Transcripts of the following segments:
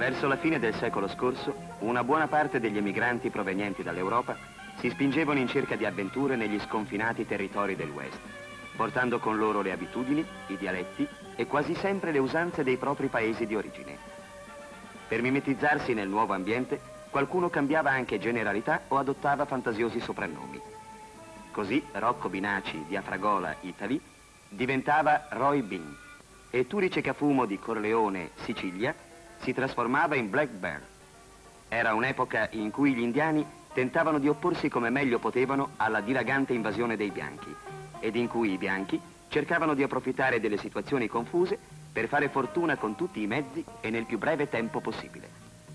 Verso la fine del secolo scorso, una buona parte degli emigranti provenienti dall'Europa si spingevano in cerca di avventure negli sconfinati territori del West, portando con loro le abitudini, i dialetti e quasi sempre le usanze dei propri paesi di origine. Per mimetizzarsi nel nuovo ambiente, qualcuno cambiava anche generalità o adottava fantasiosi soprannomi. Così Rocco Binaci di Afragola, Italy, diventava Roy Bean e Turice Cafumo di Corleone, Sicilia, si trasformava in Black Bear. Era un'epoca in cui gli indiani tentavano di opporsi come meglio potevano alla dilagante invasione dei bianchi ed in cui i bianchi cercavano di approfittare delle situazioni confuse per fare fortuna con tutti i mezzi e nel più breve tempo possibile.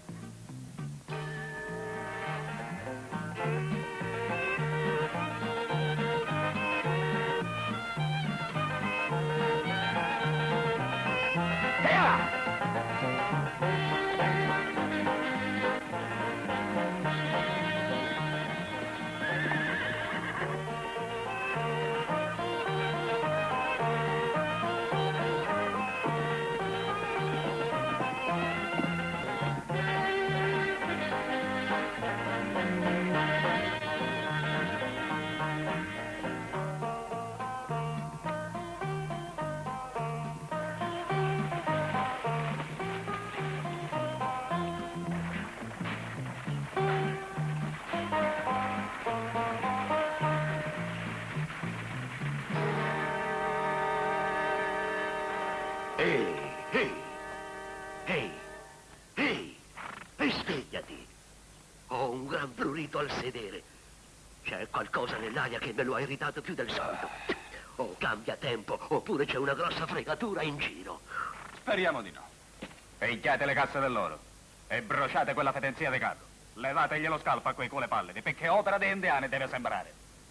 Svegliati. Ho un gran prurito al sedere. C'è qualcosa nell'aria che me lo ha irritato più del solito. O cambia tempo, oppure c'è una grossa fregatura in giro. Speriamo di no. Picchiate le casse dell'oro e bruciate quella fetenzia di carro. Levategli lo scalpo a quei cuole pallidi, perché opera dei indiani deve sembrare.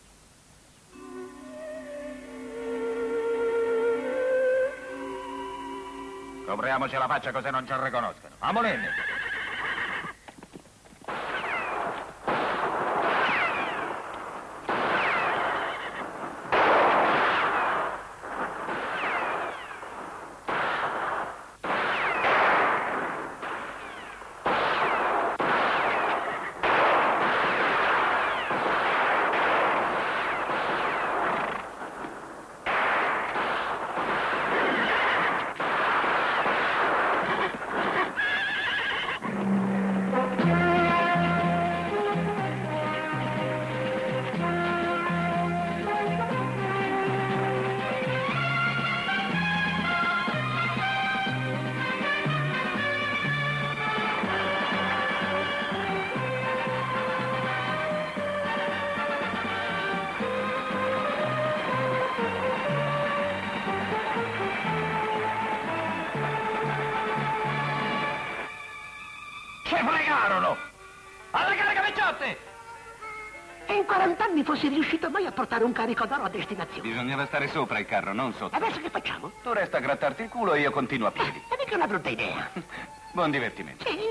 Copriamoci la faccia così non ci riconoscono. Amolini! In 40 anni fossi riuscito mai a portare un carico d'oro a destinazione. Bisognava stare sopra il carro, non sotto. Adesso che facciamo? Tu resta a grattarti il culo e io continuo a piedi. È mica una brutta idea. Buon divertimento. Sì.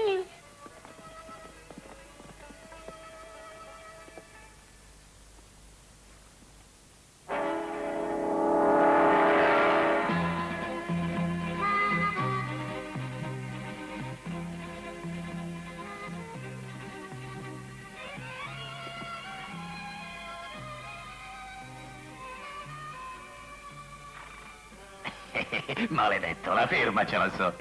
Maledetto, la firma ce la so.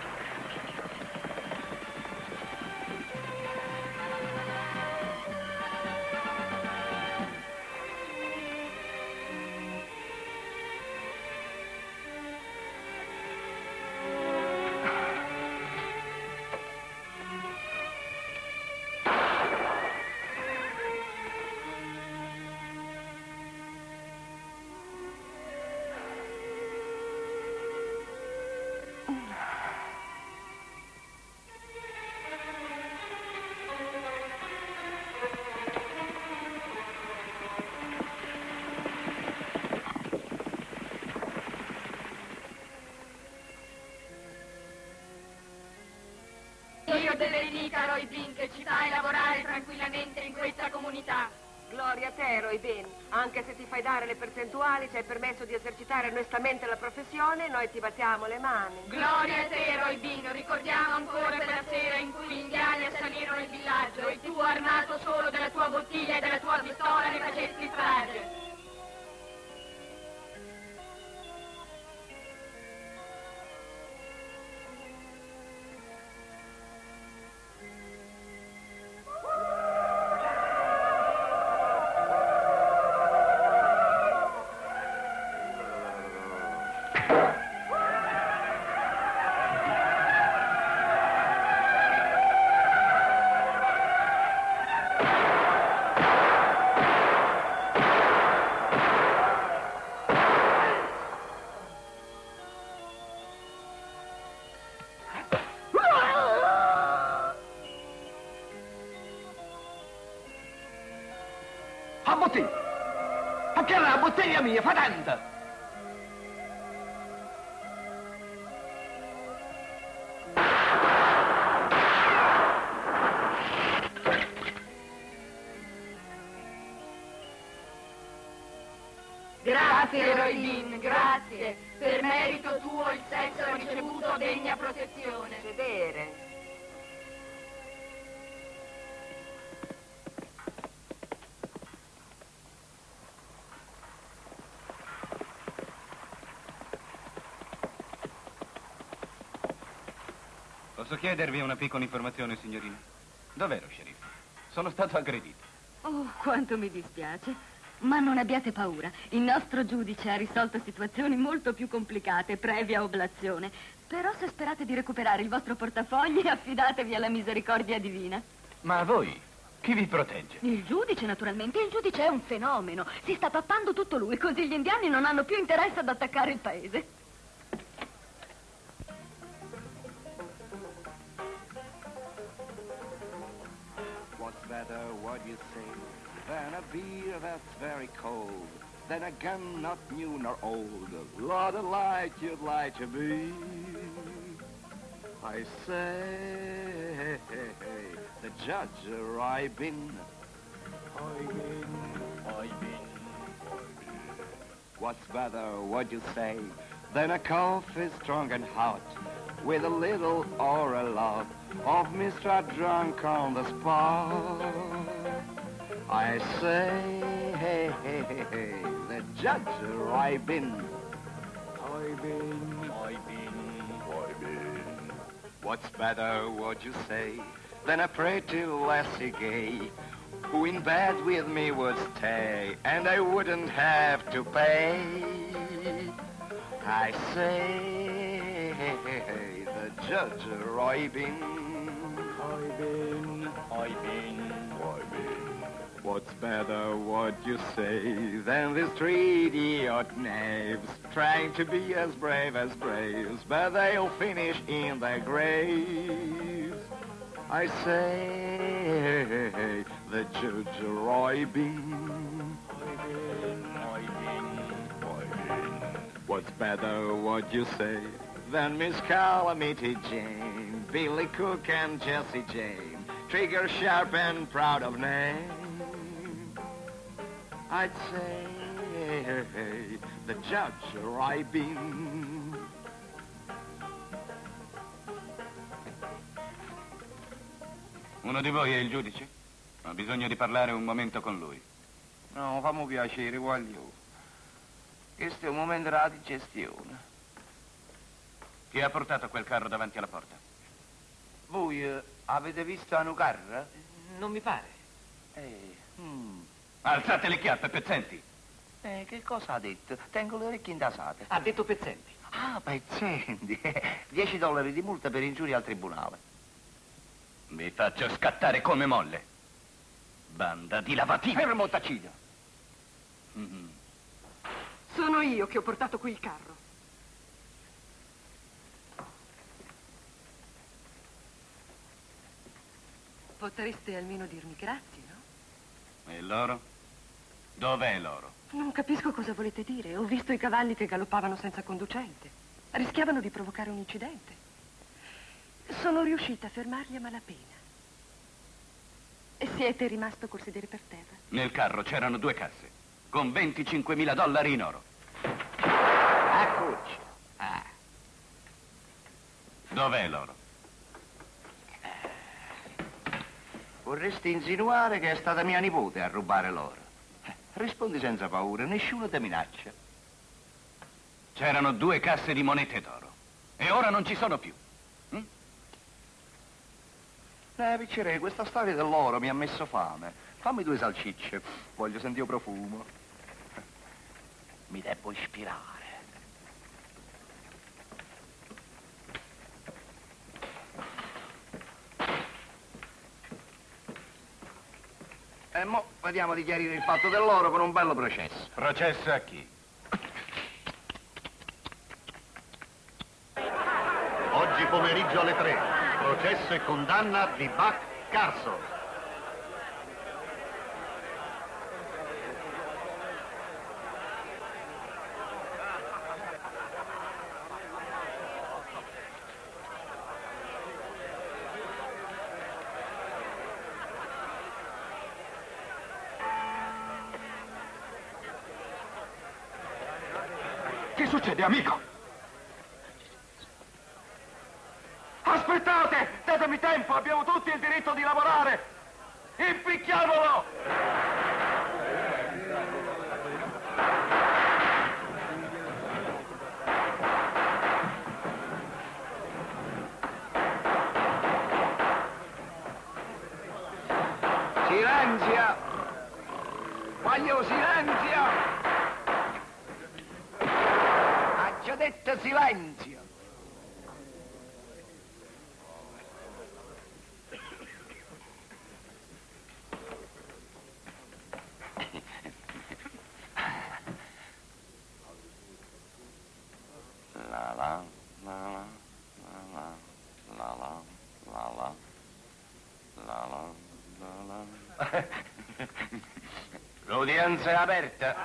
Dio dell'Elica, Roy Bean, che ci fai lavorare tranquillamente in questa comunità. Gloria a te, Roy Bean. Anche se ti fai dare le percentuali, ci hai permesso di esercitare onestamente la professione, noi ti battiamo le mani. Gloria a te, Roy Bean, ricordiamo ancora quella sera che la bottiglia mia, fa tanta! Grazie, Roy Bean, grazie. Per merito tuo il sesso ha ricevuto degna protezione. Sedere. Posso chiedervi una piccola informazione, signorina? Dov'è lo sceriffo? Sono stato aggredito. Oh, quanto mi dispiace. Ma non abbiate paura. Il nostro giudice ha risolto situazioni molto più complicate, previa oblazione. Però se sperate di recuperare il vostro portafogli, affidatevi alla misericordia divina. Ma voi? Chi vi protegge? Il giudice, naturalmente. Il giudice è un fenomeno. Si sta pappando tutto lui, così gli indiani non hanno più interesse ad attaccare il paese. What's better, what you say, than a beer that's very cold, than a gun not new nor old, Lord, like you'd like to be. I say, the judge, I've been. What's better, what you say, than a coffee strong and hot, with a little or a lot of Mr. Drunk on the spot. I say, the judge, I've been. What's better, what you say, than a pretty lassie gay, who in bed with me would stay, and I wouldn't have to pay. I say, the judge, I've been. What's better, what you say, than these three idiot knaves, trying to be as brave as braves, but they'll finish in their graves. I say, the judge, I've been. What's better, what you say, than Miss Calamity Jane, Billy Cook and Jesse Jane, Trigger sharp and proud of name. I'd say, the judge, I've been. Uno di voi è il giudice? Ho bisogno di parlare un momento con lui. No, fammi piacere, voglio. Questo è un momento della digestione. Chi ha portato quel carro davanti alla porta? Voi avete visto un carro? Non mi pare. Alzate le chiappe, pezzenti! Che cosa ha detto? Tengo le orecchie intasate. Ha detto pezzenti. Ah, pezzenti. $10 di multa per ingiuria al tribunale. Vi faccio scattare come molle. Banda di lavativi. Fermo, Tacino. Sono io che ho portato qui il carro. Potreste almeno dirmi grazie, no? E l'oro? Dov'è l'oro? Non capisco cosa volete dire. Ho visto i cavalli che galoppavano senza conducente. Rischiavano di provocare un incidente. Sono riuscita a fermarli a malapena. E siete rimasto col sedere per terra? Nel carro c'erano 2 casse, con $25.000 in oro. Eccoci. Dov'è l'oro? Vorresti insinuare che è stata mia nipote a rubare l'oro? Rispondi senza paura, nessuno ti minaccia. C'erano 2 casse di monete d'oro. E ora non ci sono più. Piccere, questa storia dell'oro mi ha messo fame. Fammi 2 salsicce, voglio sentire il profumo. Mi devo ispirare. E mo vediamo di chiarire il fatto dell'oro con un bello processo. Processo a chi? Oggi pomeriggio alle 3, processo e condanna di Buck Carson. Che succede, amico? Aspettate! Datemi tempo, abbiamo tutti il diritto di lavorare! Impicchiamolo! Silenzio! Voglio silenzio! Ha già detto silenzio! La la la la la la la la la la la. L'udienza è aperta.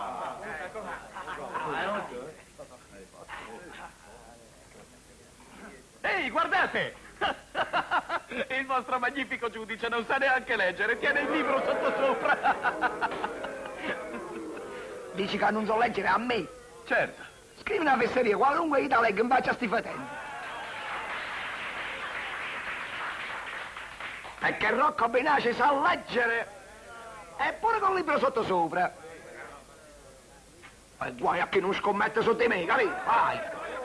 Ehi, guardate! Il vostro magnifico giudice non sa neanche leggere, tiene il libro sottosopra. Dici che non so leggere a me? Certo. Scrivi una fesseria qualunque che ti legga in faccia a sti fetenti. E che Rocco Benace sa leggere. Eppure con il libro sottosopra. E guai a chi non scommette su di me, capito? Vai!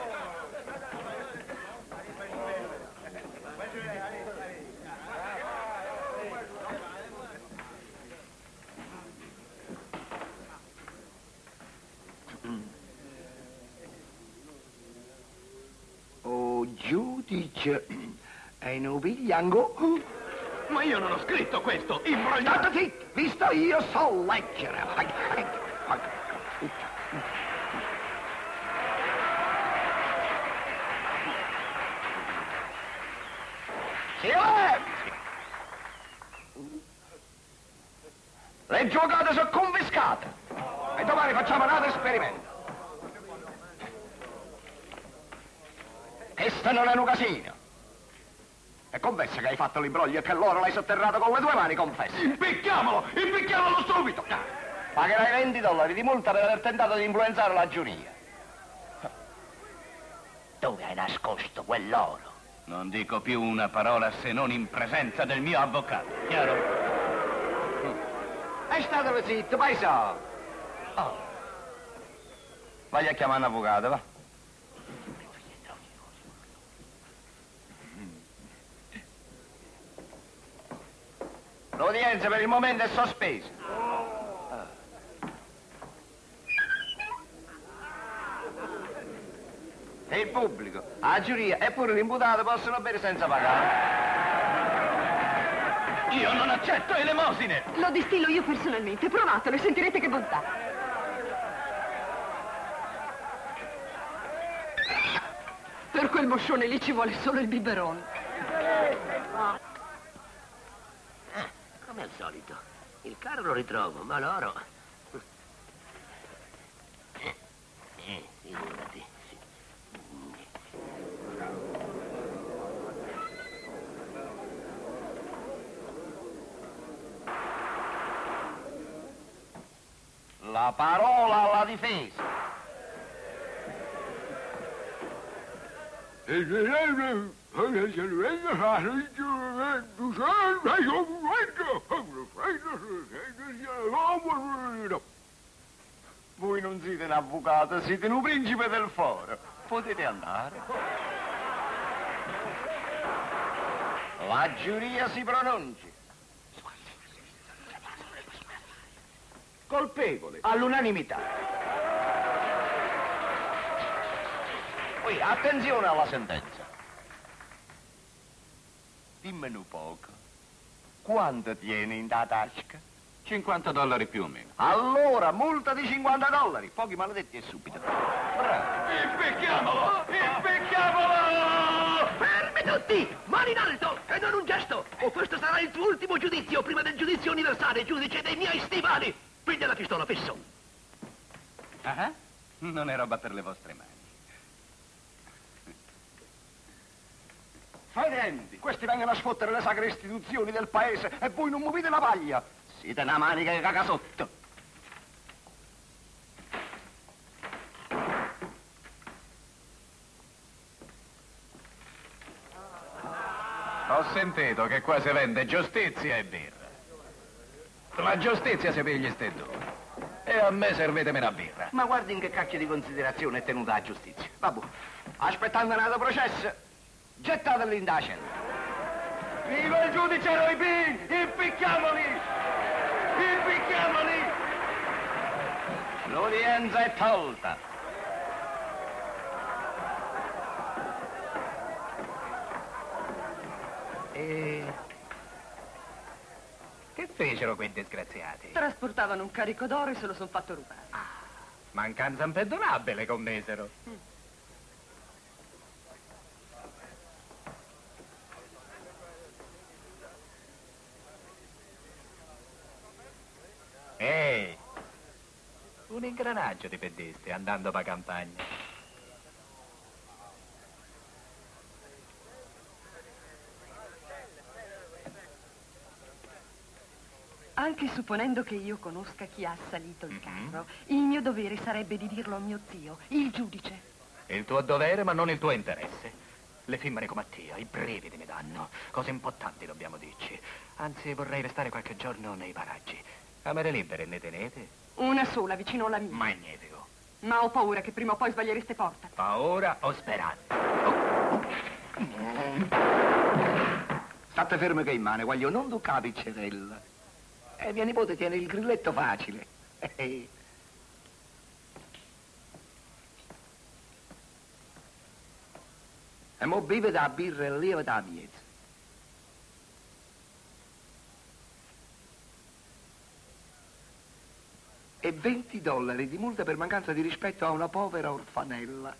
Oh, giudice, e non pigliango. Ma io non ho scritto questo, imbrogliato! State zitto, visto io so leggere. Silenzio! Le giocate sono confiscate. E domani facciamo un altro esperimento. Questo non è un casino. E confessa che hai fatto l'imbroglio e che l'oro l'hai sotterrato con le tue mani, confessa. Impicchiamolo! Impicchiamolo subito! Pagherai $20 di multa per aver tentato di influenzare la giuria. Dove hai nascosto quell'oro? Non dico più una parola se non in presenza del mio avvocato, chiaro? E state zitto, paesano. Oh. Vai a chiamare un avvocato, va. L'udienza per il momento è sospesa. E il pubblico, la giuria e pure l'imputato possono bere senza pagare. Io non accetto elemosine! Lo distillo io personalmente, provatelo e sentirete che bontà. Per quel moscione lì ci vuole solo il biberon. Come al solito. Il carro lo ritrovo, ma l'oro... figurati. La parola alla difesa. Voi non siete un avvocato, siete un principe del foro. Potete andare. La giuria si pronunci. Colpevole, all'unanimità. Poi attenzione alla sentenza. Dimmene un poco. Quanto tieni in da tasca? $50 più o meno. Allora, multa di $50. Pochi maledetti e subito. Bravo. Impicchiamolo! Impicchiamolo! Fermi tutti! Mani in alto! E non un gesto! O questo sarà il tuo ultimo giudizio prima del giudizio universale, giudice dei miei stivali! Piglia la pistola, fisso! Ah, non è roba per le vostre mani. Fedenti, questi vengono a sfottere le sacre istituzioni del paese e voi non muovete la paglia. Siete una manica che caga sotto. Ho sentito che qua si vende giustizia e birra. La giustizia si pigli ste due. E a me servetemi una birra. Ma guardi in che cacchio di considerazione è tenuta la giustizia. Vabbè, aspettando un altro processo, gettateli in da cella. Viva il giudice Roipin! Impicchiamoli! Impicchiamoli! L'udienza è tolta. E... che fecero quei disgraziati? Trasportavano un carico d'oro e se lo son fatto rubare. Mancanza imperdonabile commisero. Ehi! Un ingranaggio ti perdiste andando per campagna. Anche supponendo che io conosca chi ha salito il carro, il mio dovere sarebbe di dirlo a mio zio, il giudice. Il tuo dovere, ma non il tuo interesse. Le fimmane come a te, i brividi mi danno. Cose importanti dobbiamo dirci. Anzi, vorrei restare qualche giorno nei paraggi. Camere libere ne tenete? Una sola, vicino alla mia. Magnifico. Ma ho paura che prima o poi sbagliereste porta. Paura o speranza? State fermo che in mano, voglio non toccare la piccerella. Mia nipote tiene il grilletto facile. E mo bevi da birra e leva da miezza. E $20 di multa per mancanza di rispetto a una povera orfanella.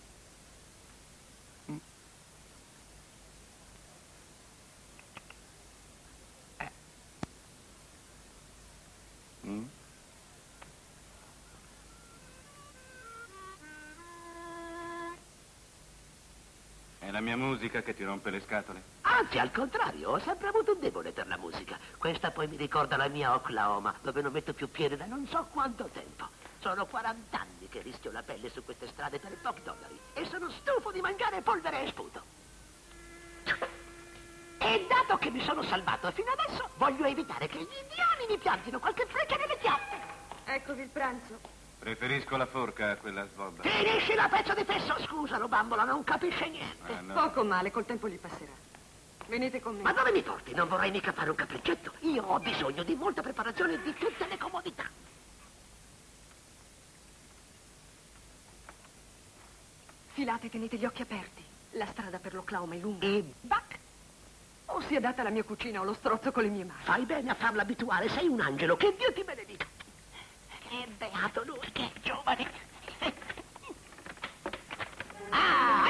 È la mia musica che ti rompe le scatole? Anzi, al contrario, ho sempre avuto un debole per la musica. Questa poi mi ricorda la mia Oklahoma, dove non metto più piede da non so quanto tempo. Sono 40 anni che rischio la pelle su queste strade per pochi dollari e sono stufo di mangiare polvere e sputo. E dato che mi sono salvato fino adesso, voglio evitare che gli indiani mi piantino qualche freccia nelle chiappe. Eccovi il pranzo. Preferisco la forca a quella svobba. Finisci la pezzo di fesso, scusalo, bambola, non capisce niente. No. Poco male, col tempo gli passerà. Venite con me. Ma dove mi porti? Non vorrei mica fare un capriccetto. Io ho bisogno di molta preparazione e di tutte le comodità. Filate e tenete gli occhi aperti. La strada per l'Oklahoma è lunga. E bac! O sia data alla mia cucina o lo strozzo con le mie mani. Fai bene a farla abituare, sei un angelo, che Dio ti benedica. Che beato lui, che giovane. Ah,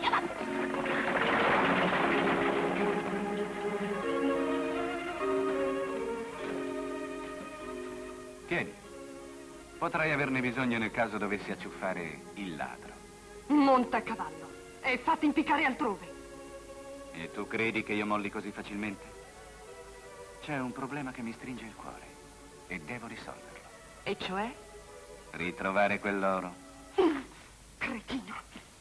Tieni. Potrei averne bisogno nel caso dovessi acciuffare il ladro. Monta a cavallo e fatti impiccare altrove. E tu credi che io molli così facilmente? C'è un problema che mi stringe il cuore e devo risolverlo. E cioè? Ritrovare quell'oro. Cretino.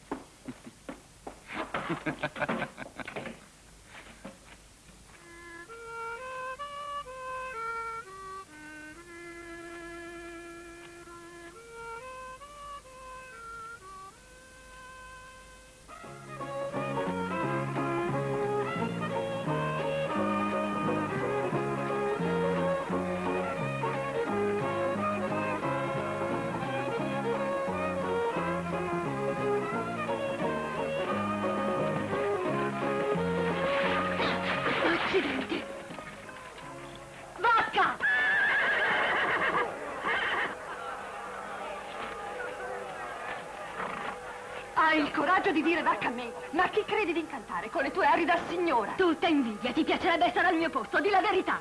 Vacca! Hai il coraggio di dire vacca a me, ma chi credi di incantare con le tue ari da signora? Tutta invidia, ti piacerebbe essere al mio posto, di la verità.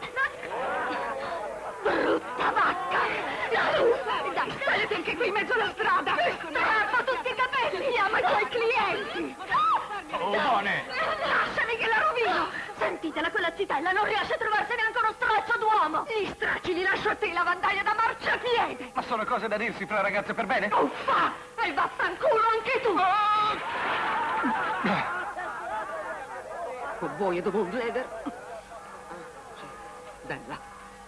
Brutta vacca! Dai, stai anche qui in mezzo alla strada! Strappa tutti i capelli! Chiama i tuoi clienti! Oh, buone! Lasciami che la rovino! Sentitela, quella zitella non riesce a trovarsi neanche uno straccio d'uomo! Gli stracci li lascio a te, lavandaia da marciapiede! Ma sono cose da dirsi fra ragazze per bene? Uffa! E vaffanculo anche tu! Cowboy de Bond Leather. Ah, sì, bella.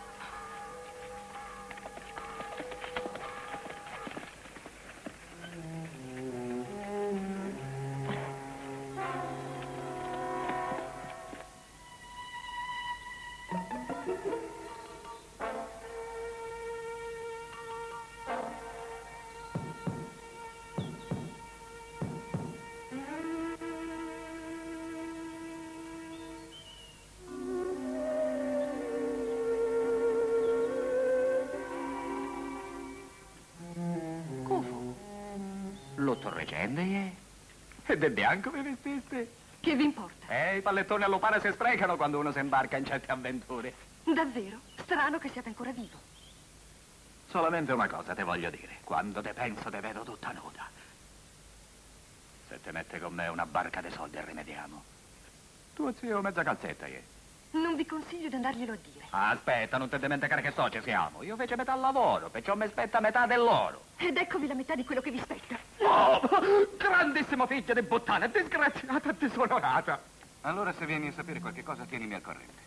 Lutto recente, e del bianco vi vestiste? Che vi importa? I pallettoni all'opana si sprecano quando uno si imbarca in certe avventure. Davvero? Strano che siate ancora vivo. Solamente una cosa te voglio dire. Quando te penso te vedo tutta nuda. Se te mette con me una barca di soldi rimediamo. Tuo zio mezza calzetta, Non vi consiglio di andarglielo a dire. Aspetta, non ti dimenticare che soci siamo. Io fece metà lavoro, perciò mi spetta metà dell'oro. Ed eccovi la metà di quello che vi spetta. Oh, grandissimo figlio di puttana, disgraziata e disonorata. Allora se vieni a sapere qualche cosa, tienimi al corrente.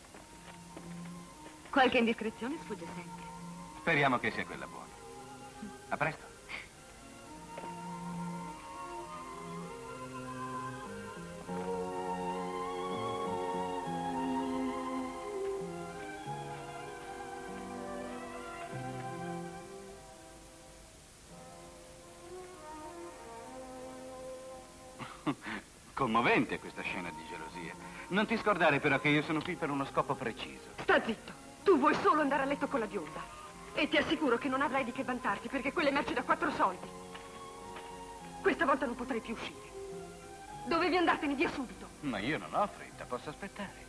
Qualche indiscrezione sfugge sempre. Speriamo che sia quella buona. A presto. Commovente questa scena di gelosia. Non ti scordare però che io sono qui per uno scopo preciso. Sta zitto. Tu vuoi solo andare a letto con la bionda. E ti assicuro che non avrai di che vantarti, perché quelle merci da 4 soldi. Questa volta non potrai più uscire. Dovevi andartene via subito. Ma io non ho fretta, posso aspettare.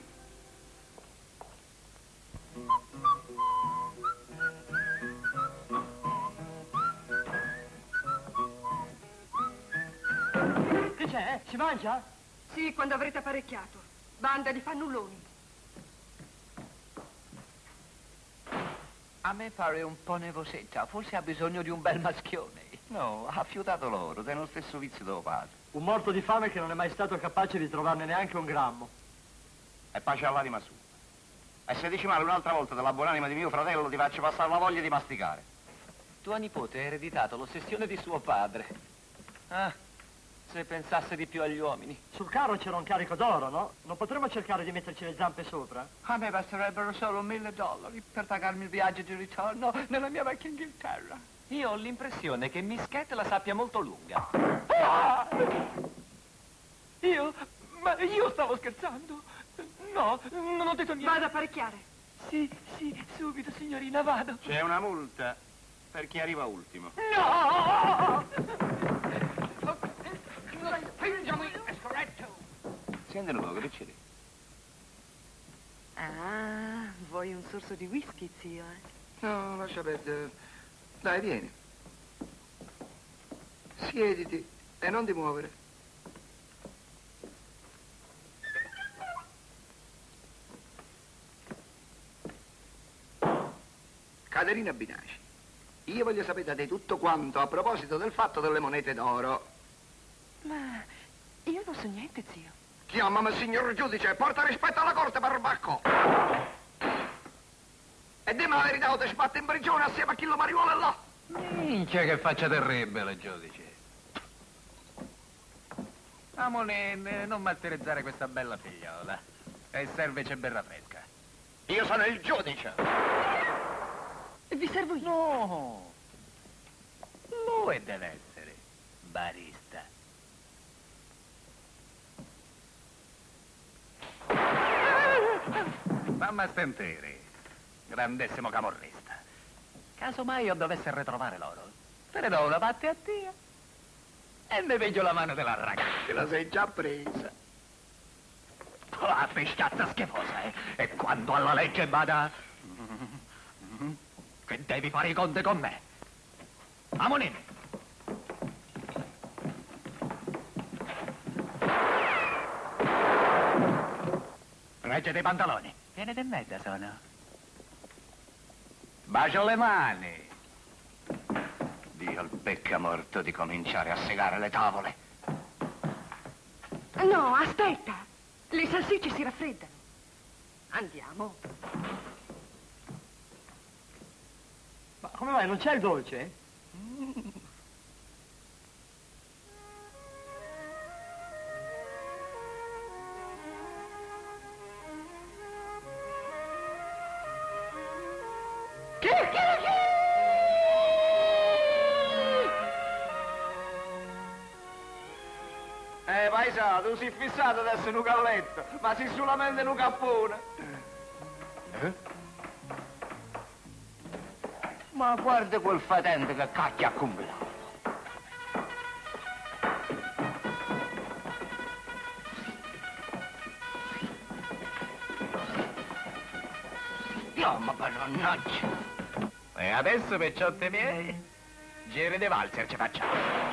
Che c'è? Si mangia? Sì, quando avrete apparecchiato. Banda di fannulloni. A me pare un po' nervosetta, forse ha bisogno di un bel maschione. No, ha fiutato l'oro, è lo stesso vizio del padre. Un morto di fame che non è mai stato capace di trovarne neanche un grammo. E pace all'anima sua. E se dici male un'altra volta della buonanima di mio fratello, ti faccio passare la voglia di masticare. Tua nipote ha ereditato l'ossessione di suo padre. Ah, se pensasse di più agli uomini. Sul carro c'era un carico d'oro, no? Non potremmo cercare di metterci le zampe sopra? A me basterebbero solo $1000 per pagarmi il viaggio di ritorno nella mia vecchia Inghilterra. Io ho l'impressione che Mischette la sappia molto lunga. Ah! Ma io stavo scherzando. No, non ho detto niente. Vado a apparecchiare. Sì, subito, signorina, vado. C'è una multa per chi arriva ultimo. No! Senti un po', che dici? Ah, vuoi un sorso di whisky, zio, No, lascia perdere. Dai, vieni. Siediti e non ti muovere. Caterina Binasci, io voglio sapere da te tutto quanto a proposito del fatto delle monete d'oro. Ma io non so niente, zio. Chiamami signor giudice e porta rispetto alla corte, perbacco. E dimmi la verità o ti sbatto in prigione assieme a chi lo mariuola là. Minchia che faccia terribile, giudice. Amone, non martirizzare questa bella figliola. E servici berra fresca. Io sono il giudice. Vi servo io. No. Lui deve essere barista. Mamma stenteri, grandissimo camorrista. Casomai io dovesse ritrovare l'oro, te ne do una parte a te e ne veggio la mano della ragazza. Te la sei già presa. La pesciazza schifosa, eh? E quando alla legge bada, che devi fare i conti con me. Amonini. Regge dei pantaloni. Viene di mezza, sono. Bacio le mani. Dio il becca morto di cominciare a segare le tavole. No, aspetta. Le salsicce si raffreddano. Andiamo. Ma come mai, non c'è il dolce? Paesano, tu sei fissato adesso in un galletto, ma sei solamente in un cappone. Ma guarda quel fatente che cacchio ha combinato. No, ma mannaggia. E adesso, pecciotte miei, giri di valzer ci facciamo.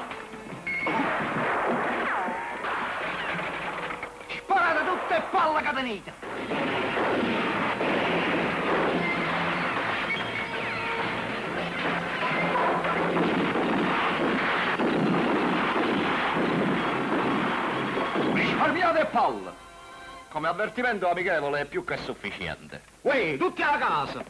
Sparate tutte e palla catenita! Risparmiate palle! Come avvertimento amichevole è più che sufficiente. Uè, tutti alla casa!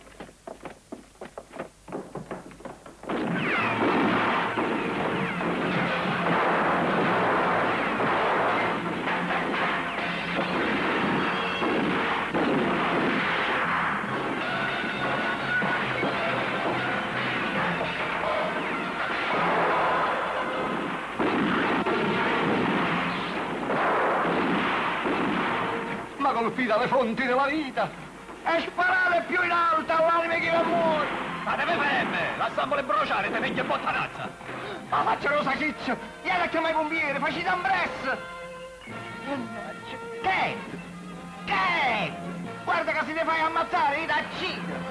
Colpite alle fonti della vita e sparate più in alto all'anima che va muore. Ma deve ferme, lasciamole bruciare, te vecchia bottanazza. Ma facciano saciccio, vieni a chiamare i pompieri, facci ambresse. Che? Che? Guarda che se ne fai ammazzare, da Cina.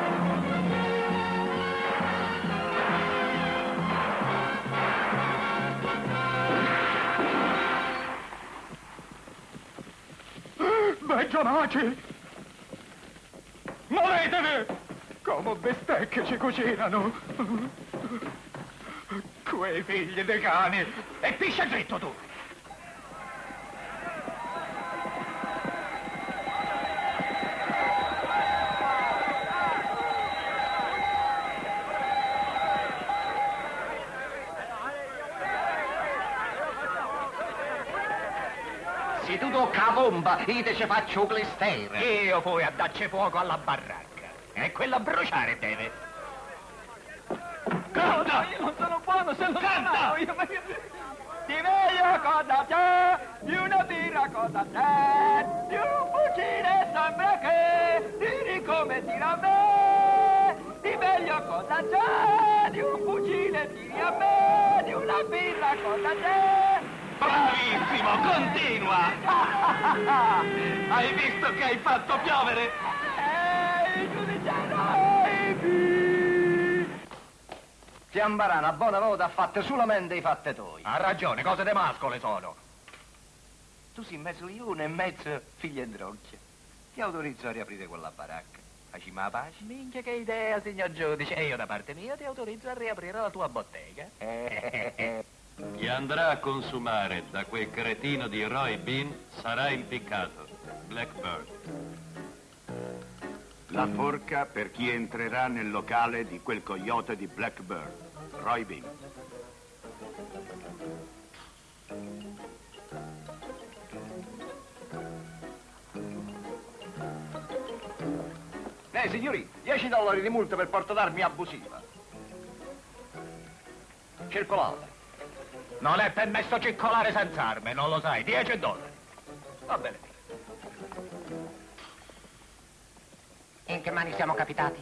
Bengiamaci! Muovetevi! Come bistecche ci cucinano! Quei figli dei cani! E piscia dritto tu! Se tu tocca la bomba, io te ci faccio un clistere. Io poi a darci fuoco alla baracca. E quella a bruciare deve. Canta! Io non sono buono se non canta! Di meglio cosa c'è? Di una birra cosa c'è? Di un fucile sembra che tiri come tira a me! Di meglio cosa c'è? Di un fucile tiri a me! Di una birra cosa c'è? Bravissimo, continua! Hai visto che hai fatto piovere? Ehi, giudice, Chiambarana, a buona volta ha fatto solamente i fatti tuoi. Ha ragione, cose de mascole sono. Tu sei mezzo lione e mezzo figlio in droggia. Ti autorizzo a riaprire quella baracca. Facciamo la pace? Minchia che idea, signor giudice. E io da parte mia ti autorizzo a riaprire la tua bottega. Chi andrà a consumare da quel cretino di Roy Bean sarà impiccato. Blackbird. La forca per chi entrerà nel locale di quel coyote di Blackbird. Roy Bean. Signori, $10 di multa per porto d'armi abusiva. Circolate. Non è permesso circolare senza armi, non lo sai. $10. Va bene. In che mani siamo capitati?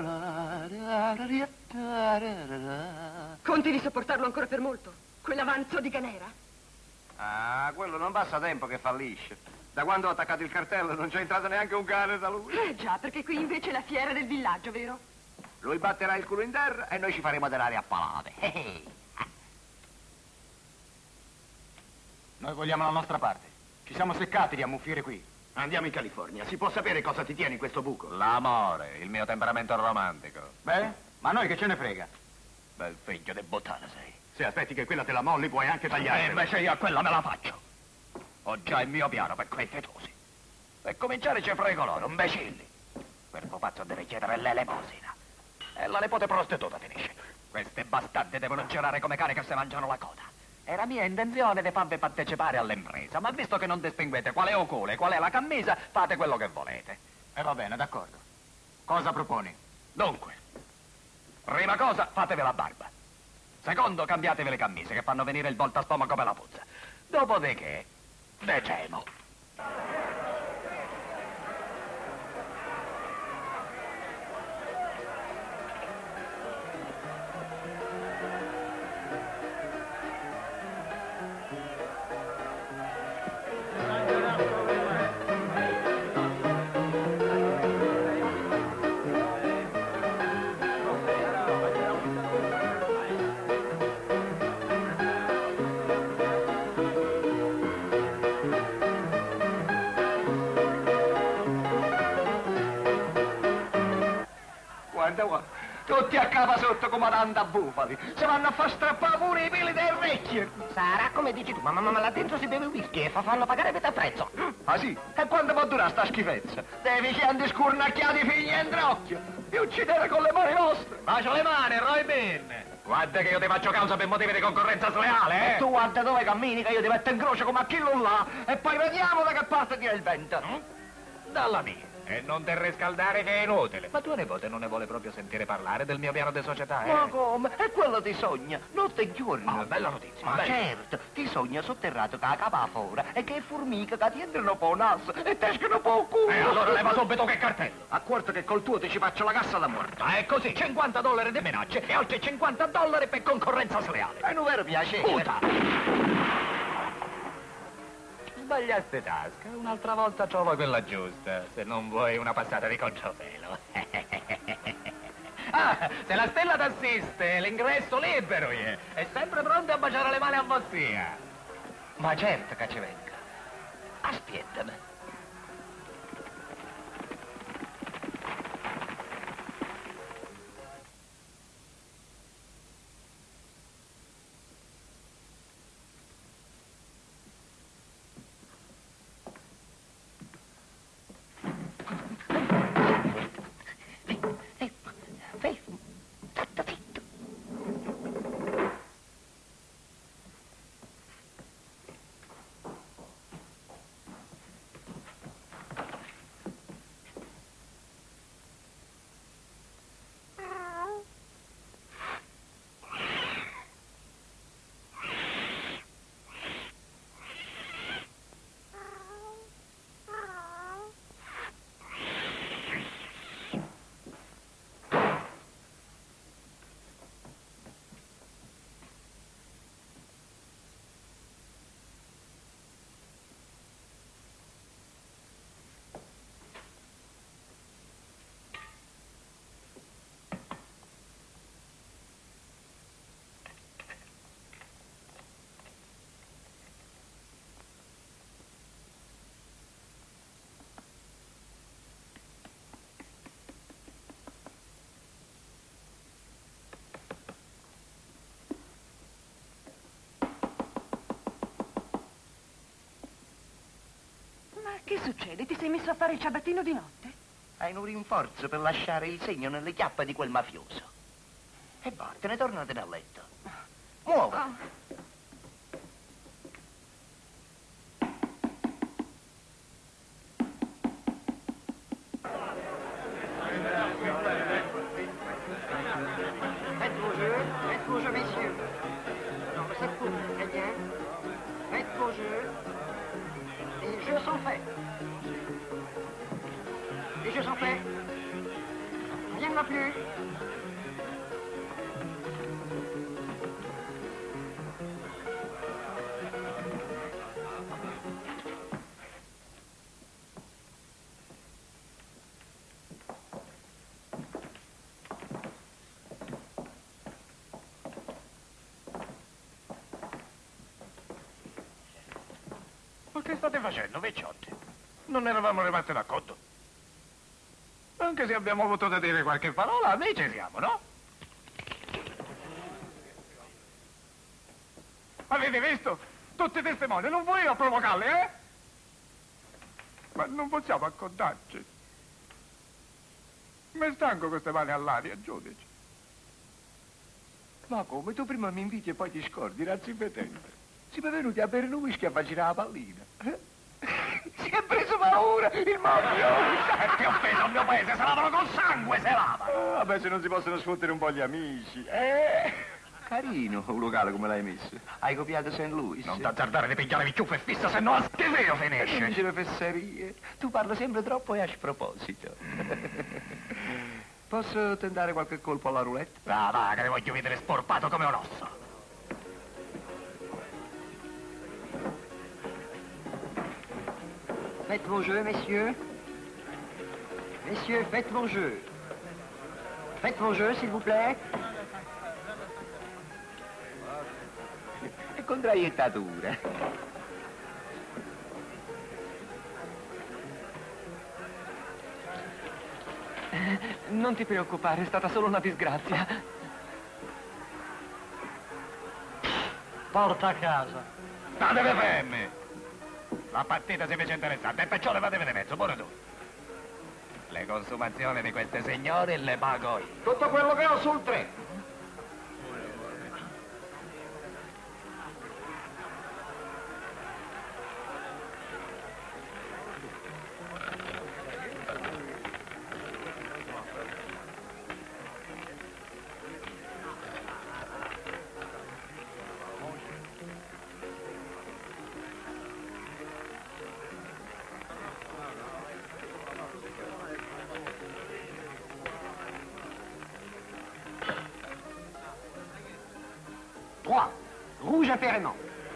Conti di sopportarlo ancora per molto? Quell'avanzo di galera? Ah, quello non passa tempo che fallisce. Da quando ho attaccato il cartello non c'è entrato neanche un cane da lui. Già, perché qui invece è la fiera del villaggio, vero? Lui batterà il culo in terra e noi ci faremo denari a palate. Noi vogliamo la nostra parte. Ci siamo seccati di ammuffire qui. Andiamo in California. Si può sapere cosa ti tiene in questo buco? L'amore, il mio temperamento romantico. Beh, ma a noi che ce ne frega? Bel figlio di bottana sei. Se aspetti che quella te la molli puoi anche tagliare. E invece io a quella me la faccio. Ho già il mio piano per quei fetosi. Per cominciare ci frego loro, imbecilli. Quel pupazzo deve chiedere l'elemosina. E la nipote prostituta finisce. Queste bastarde devono girare come cani che si mangiano la coda. Era mia intenzione di farvi partecipare all'impresa, ma visto che non distinguete qual è ocule e qual è la camisa, fate quello che volete. E va bene, d'accordo. Cosa proponi? Dunque, prima cosa, fatevi la barba. Secondo, cambiatevi le camicie che fanno venire il voltastomaco per la puzza. Dopodiché, vedremo. Guarda, tutti a capa sotto come tanta bufali. Si vanno a far strappare pure i peli delle orecchie. Sarà come dici tu, ma là dentro si beve whisky e fanno pagare metà prezzo. Ah sì? E quando può durare sta schifezza? Deficienti scurnacchiati figli e introcchio. Vi uccidere con le mani vostre. Bacio le mani, Roy Bean. Guarda che io ti faccio causa per motivi di concorrenza sleale, eh? E tu guarda dove cammini che io ti metto in croce come a chillo là e poi vediamo da che parte tira il vento. Dalla mia. E non te riscaldare che è inutile. Ma tua nipote non ne vuole proprio sentire parlare del mio piano di società, eh? Ma come? E quello ti sogna, notte e giorno. Oh, bella notizia. Ma bella. certo, ti sogna sotterrato che la capa fuori e che formiche che ti entrano un po' naso e ti escono un po' culo. E allora leva subito che cartello. Accorto che col tuo ti ci faccio la cassa da morto. Ma è così, $50 di minacce e oltre $50 per concorrenza sleale. È un vero piacere. Puta! Sbagliaste tasca, un'altra volta trovo quella giusta, se non vuoi una passata di controfelo. Ah, se la stella t'assiste, l'ingresso libero, è sempre pronto a baciare le mani a vostia. Ma certo che ci venga. Aspettami. Che succede? Ti sei messo a fare il ciabattino di notte? Hai un rinforzo per lasciare il segno nelle chiappe di quel mafioso. E vattene, tornatene a letto. Muoviti. Faites vos jeux, messieurs. Alors, le 7 coups, très bien. Faites vos jeux. Les jeux sont faits. Les jeux sont faits. Rien ne va plus. Ma che state facendo, vecchiotti? Non eravamo rimasti d'accordo? Anche se abbiamo avuto da dire qualche parola, noi ci siamo, no? Avete visto? Tutti i testimoni, non volevo provocarli, eh? Ma non possiamo accontarci. Mi stanco queste mani all'aria, giudice. Ma come? Tu prima mi inviti e poi ti scordi, razzipetente. Siamo venuti a bere un whisky a facile la pallina. Si è preso paura, il mafioso! Ti ho offeso al mio paese, se lavano col sangue, se lavano! Vabbè, se non si possono sfottere un po' gli amici. Carino un locale come l'hai messo. Hai copiato St. Louis? Non t'azzardare di pigliare vicchiuffe e fissa, se no a schifeo E finisce! dice le fesserie. Tu parli sempre troppo e a sproposito. Posso tentare qualche colpo alla roulette? Va, che ne voglio vedere sporpato come un osso! Faites vos jeux, messieurs. Messieurs, faites vos jeux. Faites vos jeux, s'il vous plaît. E contraiettatura. Non ti preoccupare, è stata solo una disgrazia. Porta a casa. State fermi! La partita si fece interessante e perciò levate di mezzo, pure tu. Le consumazioni di queste signore le pago io. Tutto quello che ho sul 3. Rouge impérément.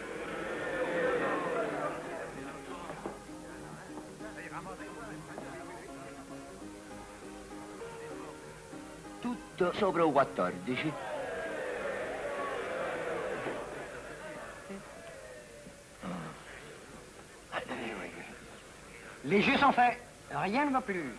Tutto sopra un 14. Les jeux sont faits. Rien ne va plus.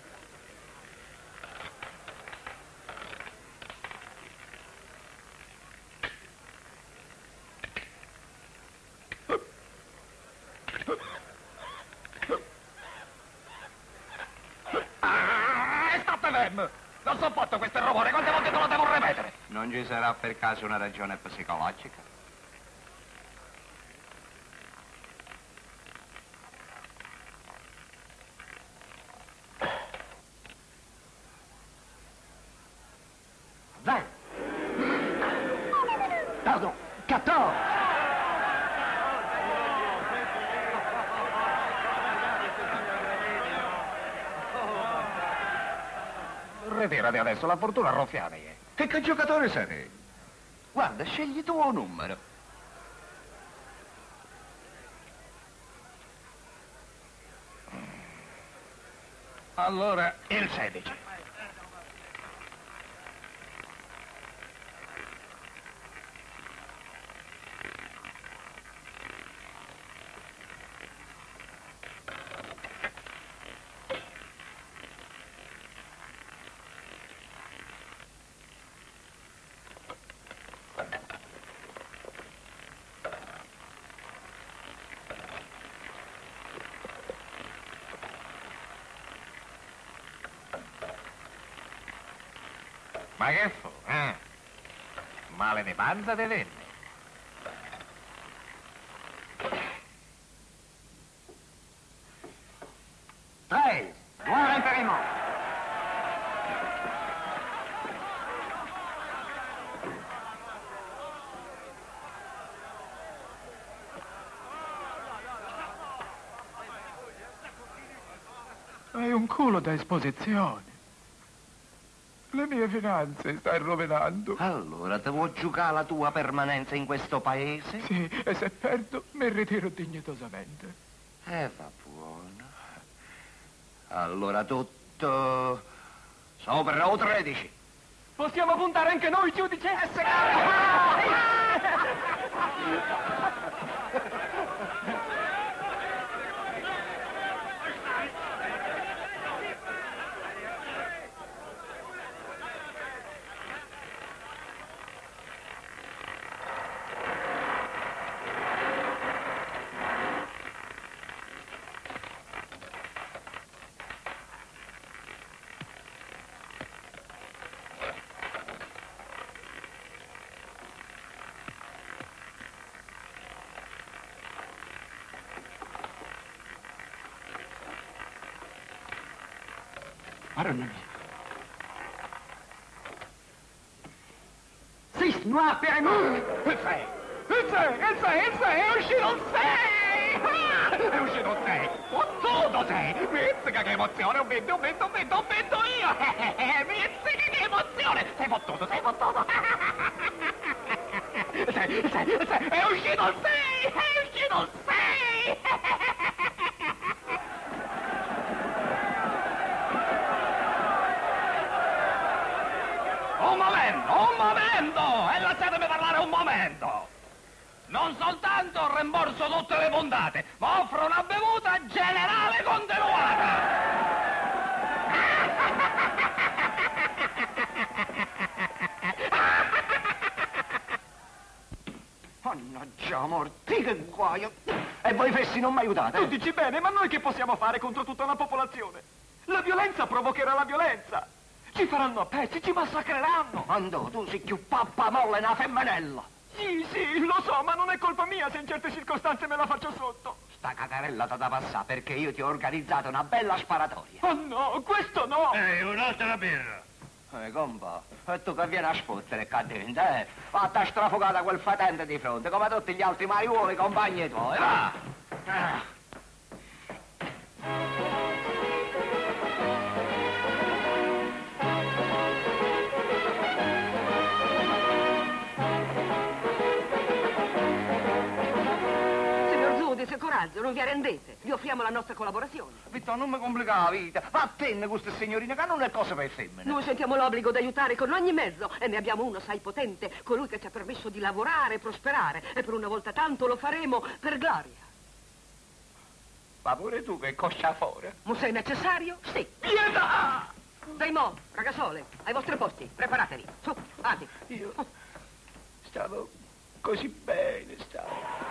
State fermi! Non sopporto questo rumore, quante volte te lo devo ripetere? Non ci sarà per caso una ragione psicologica? Pardon, 14. Ritirati adesso, la fortuna roffiani. Che giocatore sei? Guarda, scegli tu un numero. Allora, il 16. Ma che fu, eh? Male di panza te venne. Noir impérément. Hai un culo da esposizione. Le mie finanze stai rovinando. Allora, te vuoi giocare la tua permanenza in questo paese? Sì, e se perdo mi ritiro dignitosamente. Va buono. Allora tutto sopra o 13. Possiamo puntare anche noi, giudice? Maronna. Six, noir, périmètre. Il 6! È uscito il 6! È uscito il 6! Fottuto 6! Mizzica che emozione! Ho vinto io! Mizzica che emozione! Sei fottuto! È uscito il 6! Un momento! E lasciatemi parlare un momento! Non soltanto rimborso tutte le puntate, ma offro una bevuta generale continuata! Mannaggia morti, che guaio! E voi fessi non mi aiutate? Tu dici bene, ma noi che possiamo fare contro tutta una popolazione? La violenza provocherà la violenza! Ci faranno a pezzi, ci massacreranno! Quando tu sei più pappa molle una femminella! Sì, lo so, ma non è colpa mia se in certe circostanze me la faccio sotto! Sta cacarella da passare perché io ti ho organizzato una bella sparatoria! Oh no, questo no! Ehi, un'altra birra! Compa, e tu che vieni a spottere qua dentro, Fatta strafogata quel fatente di fronte, come tutti gli altri mariuoli compagni tuoi, va! Giudice, coraggio, non vi arrendete. Vi offriamo la nostra collaborazione. Vittorio, non mi complica la vita. Vattene queste signorine che non è cosa per femmine. Noi sentiamo l'obbligo di aiutare con ogni mezzo e ne abbiamo uno, sai, potente, colui che ci ha permesso di lavorare e prosperare. E per una volta tanto lo faremo per gloria. Ma pure tu che coscia fuori? Ma sei necessario? Sì. Pietà! Daimò, ragazzole, ai vostri posti, preparatevi. Su, avanti. Io stavo così bene, stavo.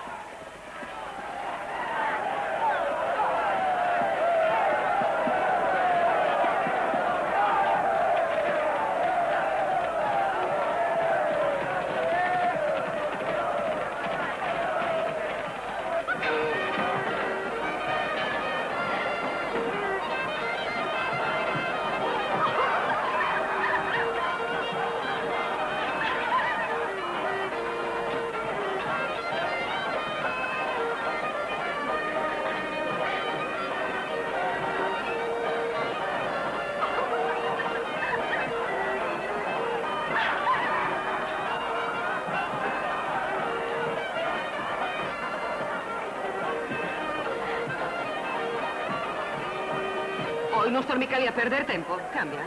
Non sto mica lì a perdere tempo. Cambia,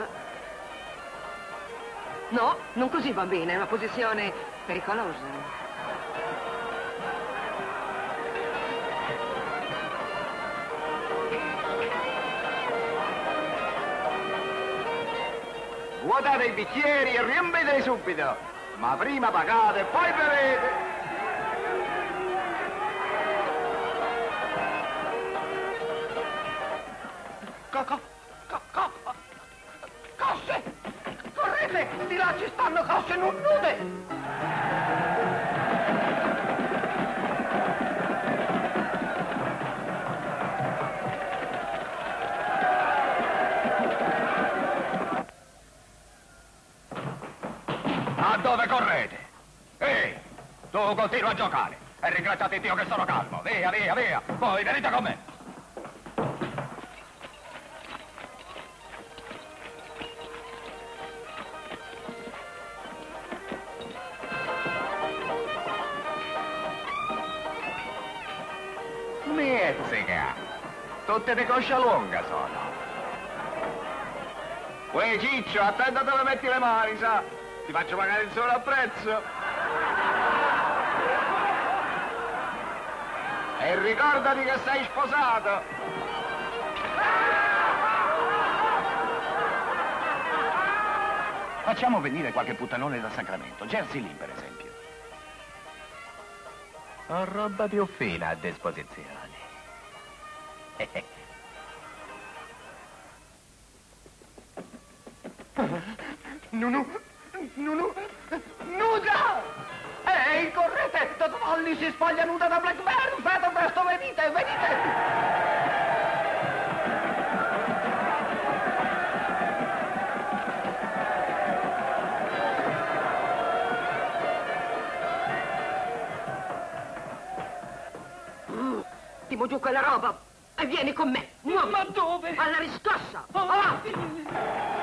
No, non così, bambina. È una posizione pericolosa. Vuotate i bicchieri e riempiteli subito. Ma prima pagate e poi bevete. Cosse! Correte! Di là ci stanno cosse non nude! A dove correte? Ehi, tu continua a giocare e ringraziate Dio che sono calmo. Via, via, via. Poi venite con me. Mizzica! Tutte di coscia lunga sono. Uè, Ciccio, attenta dove metti le mani, sa? Ti faccio pagare il solo prezzo. E ricordati che sei sposato. Facciamo venire qualche puttanone da Sacramento, Jersey Lynn per esempio. Ho roba più fina a disposizione. Nuda! Ehi, correte! Toto Molly si spoglia nuda da Blackburn! Fate presto, venite, venite! Buttiamo giù quella roba e vieni con me. Muovi. Ma dove? Alla riscossa. Avanti.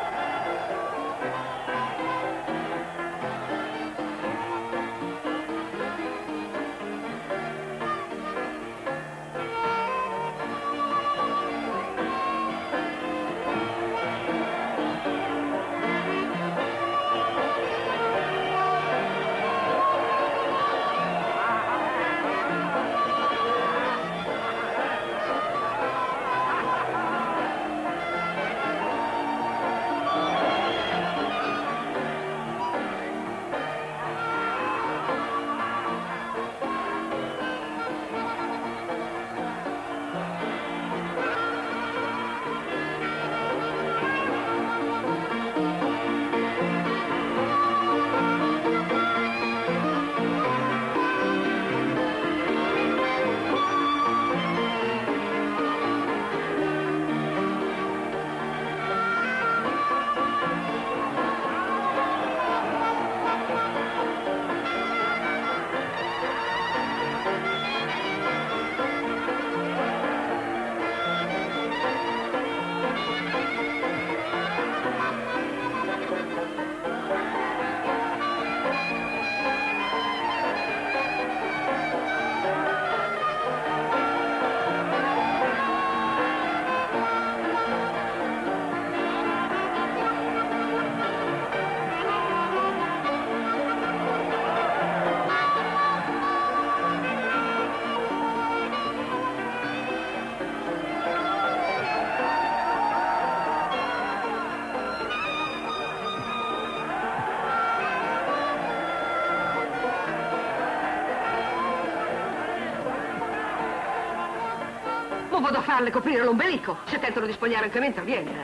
Vado a farle coprire l'ombelico. Se tentano di spogliare anche me, interviene.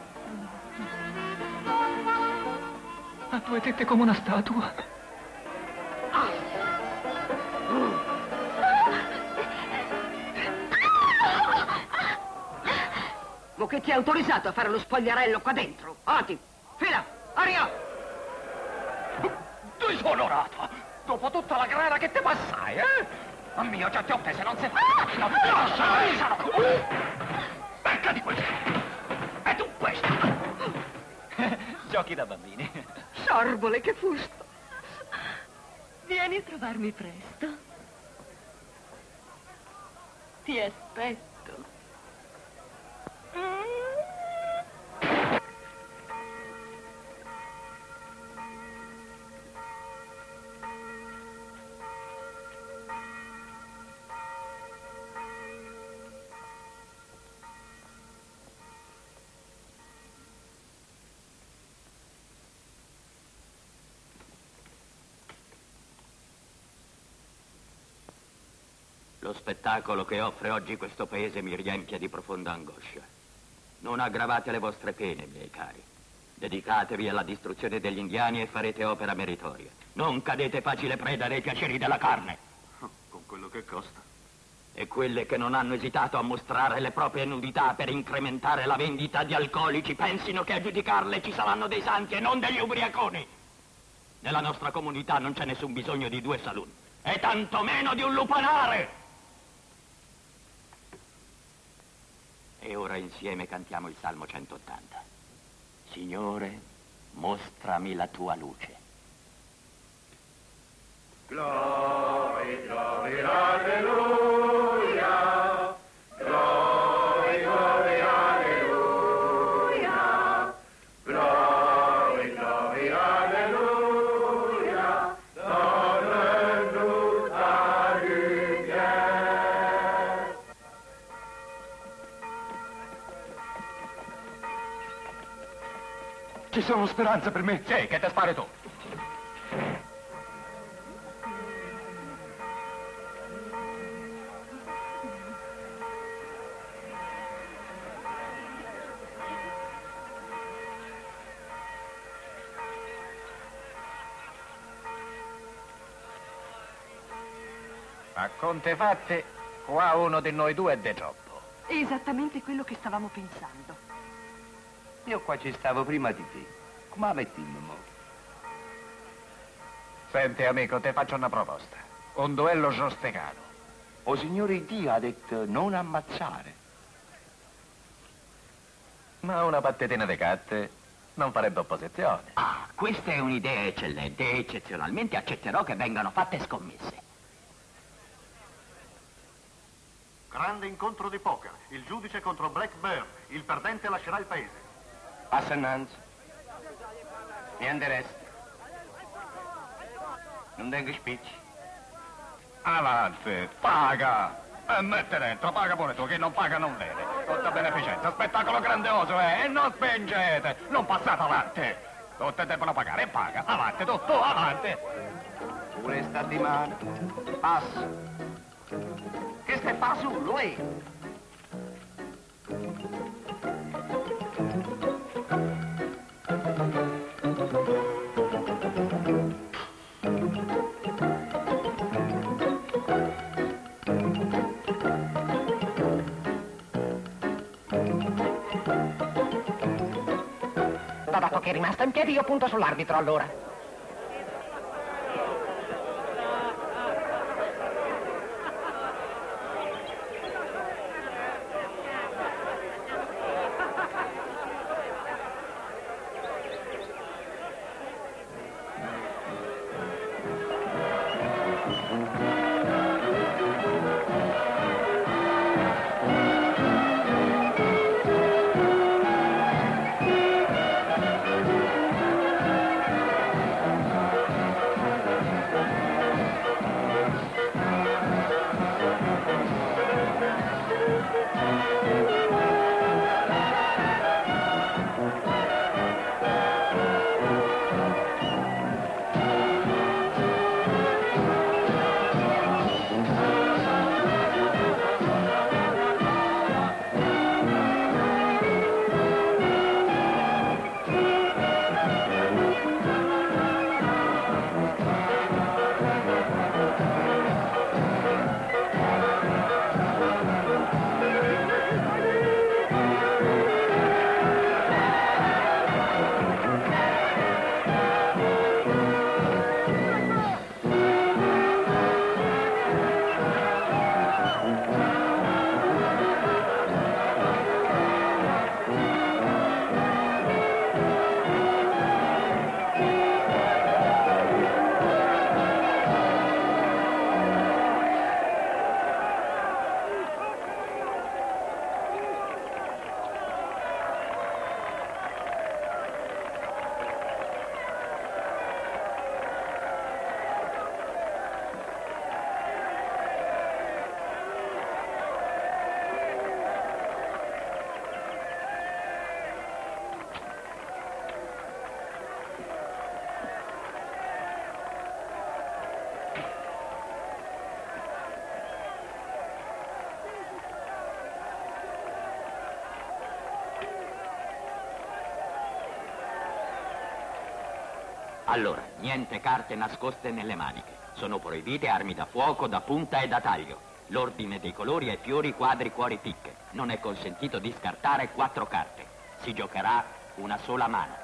Ha due tette come una statua. Ma che ti ha autorizzato a fare lo spogliarello qua dentro? Avanti, fila, aria! Tu sono onorato! Dopo tutta la grana che te passai, eh? Ma mio, già ti ho offese, non si fa! Non ti lasciano! Becca di questo! E tu questo! Giochi da bambini. Sorbole, che fusto! Vieni a trovarmi presto. Ti aspetto. Lo spettacolo che offre oggi questo paese mi riempie di profonda angoscia. Non aggravate le vostre pene, miei cari. Dedicatevi alla distruzione degli indiani e farete opera meritoria. Non cadete facile preda dei piaceri della carne. Con quello che costa. E quelle che non hanno esitato a mostrare le proprie nudità per incrementare la vendita di alcolici pensino che a giudicarle ci saranno dei santi e non degli ubriaconi. Nella nostra comunità non c'è nessun bisogno di 2 saloon, e tantomeno di un lupanare. E ora insieme cantiamo il Salmo 180. Signore, mostrami la tua luce. Glory, glory, alleluia. Glory, glory, alleluia. Glory, glory, alleluia. Donne-nous ta lumière. Ci sono speranze per me? Sì, che te spari tu. A conte fatte, qua uno di noi due è de troppo. È esattamente quello che stavamo pensando. Io qua ci stavo prima di te. Come la mettiamo, mo? Senti, amico, te faccio una proposta. Un duello giostecano. O signore Dio ha detto non ammazzare. Ma una pattetina di catte non farebbe opposizione. Ah, questa è un'idea eccellente e eccezionalmente accetterò che vengano fatte scommesse. Grande incontro di poker. Il giudice contro Black Bear. Il perdente lascerà il paese. Passa innanzi. Niente resto. Non tengo spicci. Avanti, paga! E mette dentro, paga pure tu, chi non paga non vede. Tutta beneficenza, spettacolo grandioso, E non spingete, non passate avanti. Tutte devono pagare, e paga. Avanti, tu, avanti. Pure sta di mano. Passa. Che stai fa su, lui? Dato che è rimasto in piedi, io punto sull'arbitro allora. Allora, niente carte nascoste nelle maniche. Sono proibite armi da fuoco, da punta e da taglio. L'ordine dei colori è fiori, quadri, cuori, picche. Non è consentito di scartare 4 carte. Si giocherà una sola mano.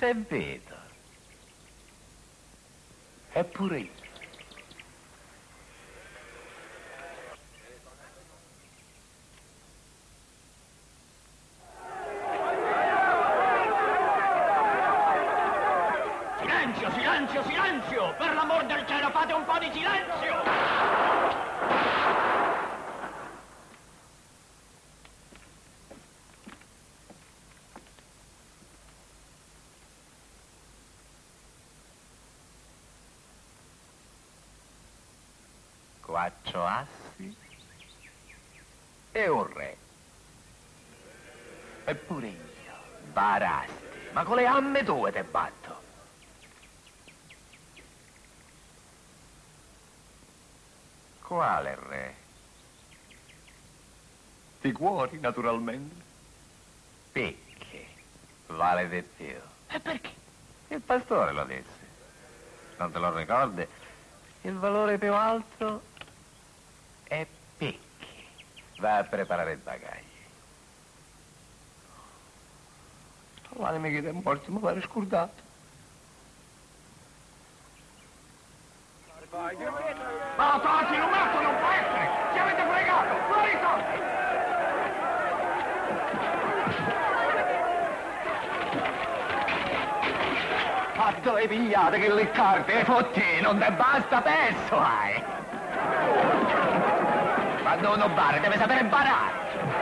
Te vedo. Eppure io. Silenzio, silenzio, silenzio! Per l'amor del cielo, fate un po' di silenzio! Quattro assi e un re. Eppure io, barasti, ma con le amme tue te batto. Quale re? Di cuori, naturalmente. Picche, vale di più. E perché? Il pastore lo disse. Non te lo ricordi? Il valore più alto è picche. Va a preparare il bagaglio. Guarda, mi chiede morto, mi pare scordato. Ma torti, un matto non può essere! Ci avete fregato! Fuori i soldi! Ma dove pigliate che le carte e fotti? Non te basta peso, hai! Quando uno bare deve sapere barare!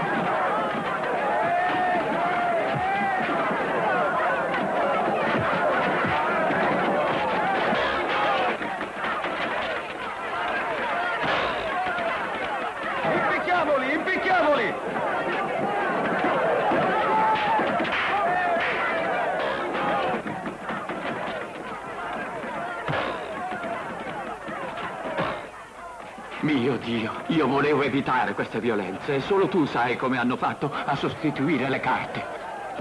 Impicchiamoli, impicchiamoli! Mio Dio, io volevo evitare queste violenze e solo tu sai come hanno fatto a sostituire le carte.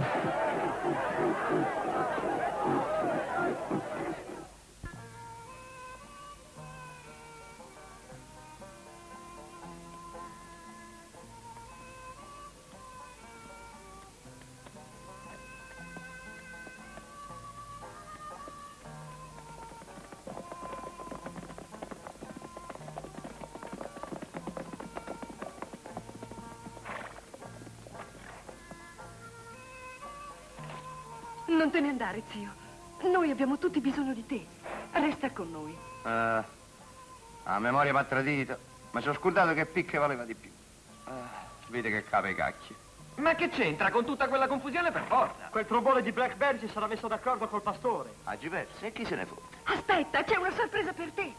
Non te ne andare, zio. Noi abbiamo tutti bisogno di te. Resta con noi. A memoria m'ha tradito, ma ci ho scordato che picche valeva di più. Vedi che capa i cacchi. Ma che c'entra con tutta quella confusione per forza? Quel trombone di Black Bear si sarà messo d'accordo col pastore. Hagi perso, e chi se ne fotte? Aspetta, c'è una sorpresa per te.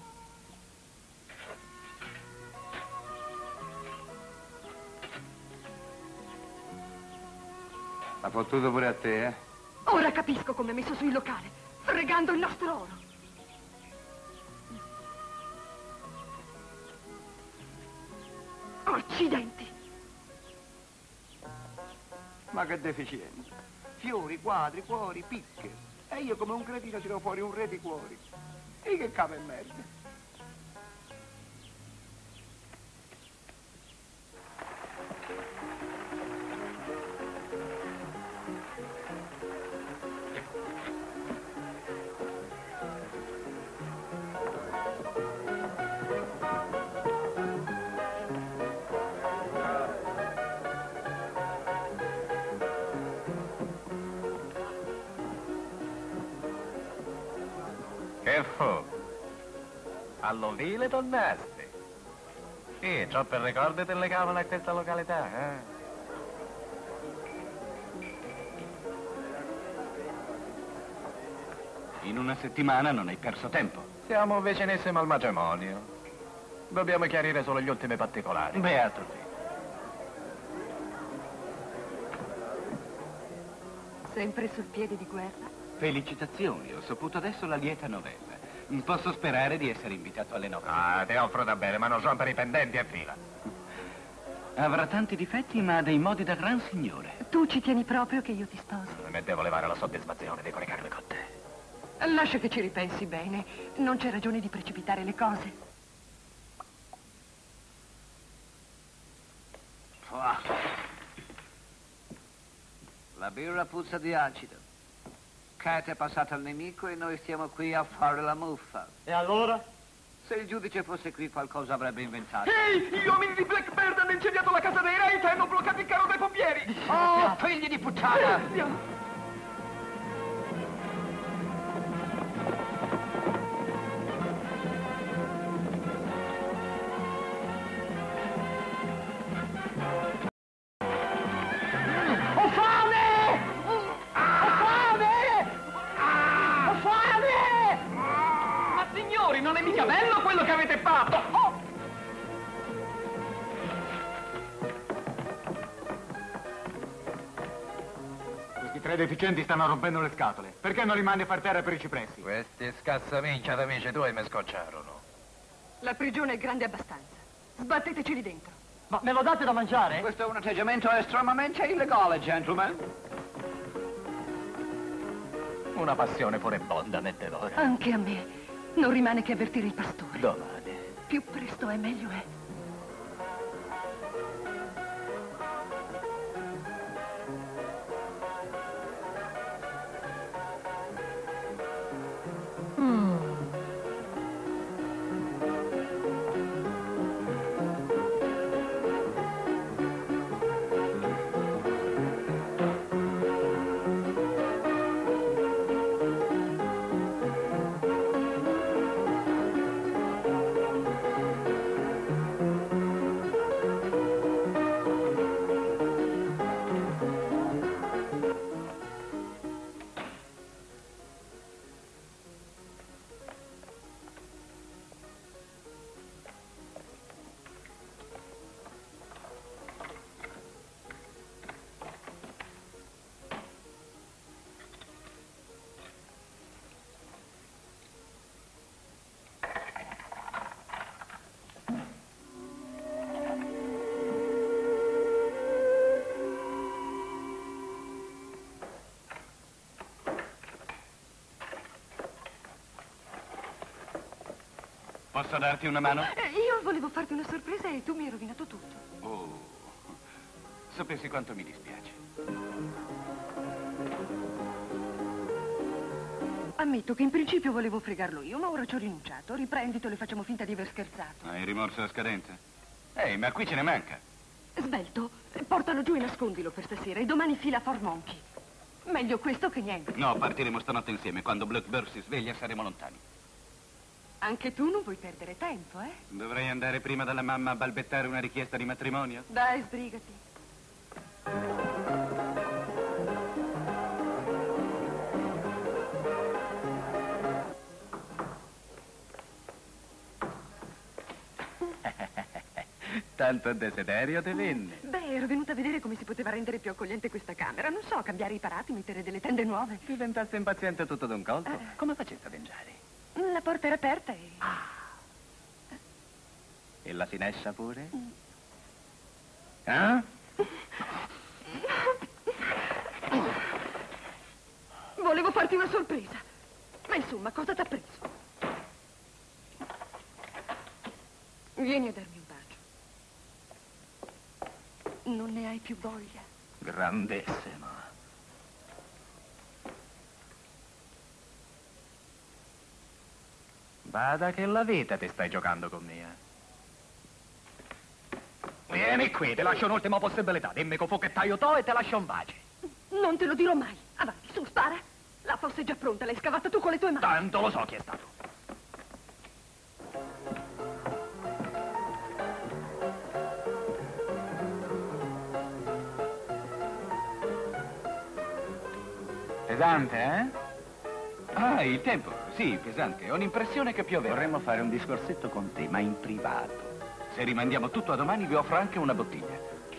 L'ha fottuto pure a te, eh? Ora capisco come ha messo su il locale, fregando il nostro oro. Accidenti! Ma che deficienza. Fiori, quadri, cuori, picche. E io come un cretino tiro fuori un re di cuori. E che capa e merda. Che fu? All'ovile tornaste? Sì, troppe ricordi te legavano a questa località, eh? In una settimana non hai perso tempo. Siamo vicinissimi al matrimonio. Dobbiamo chiarire solo gli ultimi particolari. Beato te. Sempre sul piede di guerra? Felicitazioni, ho saputo adesso la lieta novella. Posso sperare di essere invitato alle nozze. Ah, ti offro da bere, ma non rompere i pendenti e fila. Avrà tanti difetti, ma ha dei modi da gran signore. Tu ci tieni proprio che io ti sposi? Me devo levare la soddisfazione di coricarmi con te. Lascia che ci ripensi bene. Non c'è ragione di precipitare le cose. La birra puzza di acido. Cat è passata al nemico e noi stiamo qui a fare la muffa. E allora? Se il giudice fosse qui qualcosa avrebbe inventato. Ehi, gli uomini di Blackbird hanno incendiato la casa dei Wright e hanno bloccato il carro dei pompieri! Oh, figli di puttana! Andiamo! Non è mica bello quello che avete fatto! Oh! Questi 3 deficienti stanno rompendo le scatole. Perché non li mandi a far terra per i cipressi? Questi scassaminchia d'amici tuoi mi scocciarono. La prigione è grande abbastanza. Sbatteteci lì dentro. Ma me lo date da mangiare? Questo è un atteggiamento estremamente illegale, gentlemen. Una passione furibonda mette l'ora. Anche a me. Non rimane che avvertire il pastore. Domani. Più presto è meglio è. Posso darti una mano? Io volevo farti una sorpresa e tu mi hai rovinato tutto. Oh, sapessi quanto mi dispiace. Ammetto che in principio volevo fregarlo io, ma ora ci ho rinunciato. Riprenditelo e facciamo finta di aver scherzato. Hai rimorso a scadenza? Ehi, ma qui ce ne manca. Svelto, portalo giù e nascondilo per stasera e domani fila a Fort Monkey. Meglio questo che niente. No, partiremo stanotte insieme. Quando Blackbird si sveglia saremo lontani. Anche tu non puoi perdere tempo, eh? Dovrei andare prima dalla mamma a balbettare una richiesta di matrimonio? Dai, sbrigati. Tanto desiderio te venne. Beh, ero venuta a vedere come si poteva rendere più accogliente questa camera. Non so, cambiare i parati, mettere delle tende nuove. Diventasse impaziente tutto d'un colpo? Come faceste ad entrare? La porta era aperta e... E la finestra pure? Eh? Volevo farti una sorpresa. Ma insomma, cosa t'ha preso? Vieni a darmi un bacio. Non ne hai più voglia? Grandissimo. Bada che la vita ti stai giocando con me, Vieni qui, ti lascio un'ultima possibilità. Dimmi che fu che taglio e ti lascio un bacio. Non te lo dirò mai. Avanti, su, spara. La fossa è già pronta, l'hai scavata tu con le tue mani. Tanto lo so chi è stato. Pesante, eh? Ah, il tempo. Sì, pesante. Ho l'impressione che pioverà. Vorremmo fare un discorsetto con te, ma in privato. Se rimandiamo tutto a domani, vi offro anche una bottiglia.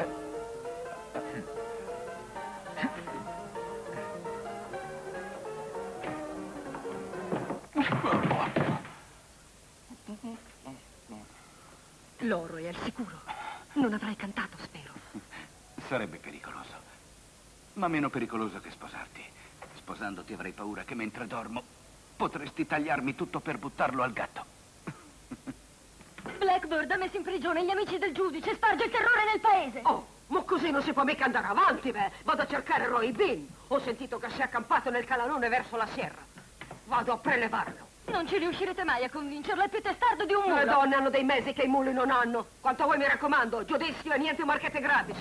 L'oro è al sicuro. Non avrai cantato, spero. Sarebbe pericoloso. Ma meno pericoloso che sposarti. Sposandoti avrei paura che mentre dormo potresti tagliarmi tutto per buttarlo al gatto. Blackbird ha messo in prigione gli amici del giudice e sparge il terrore nel paese. Oh, ma così non si può mica andare avanti, beh. Vado a cercare Roy Bean. Ho sentito che si è accampato nel calanone verso la sierra. Vado a prelevarlo. Non ci riuscirete mai a convincerlo, è più testardo di un mulo. Le donne hanno dei mesi che i muli non hanno. Quanto a voi mi raccomando, giudizio e niente marchette gratis.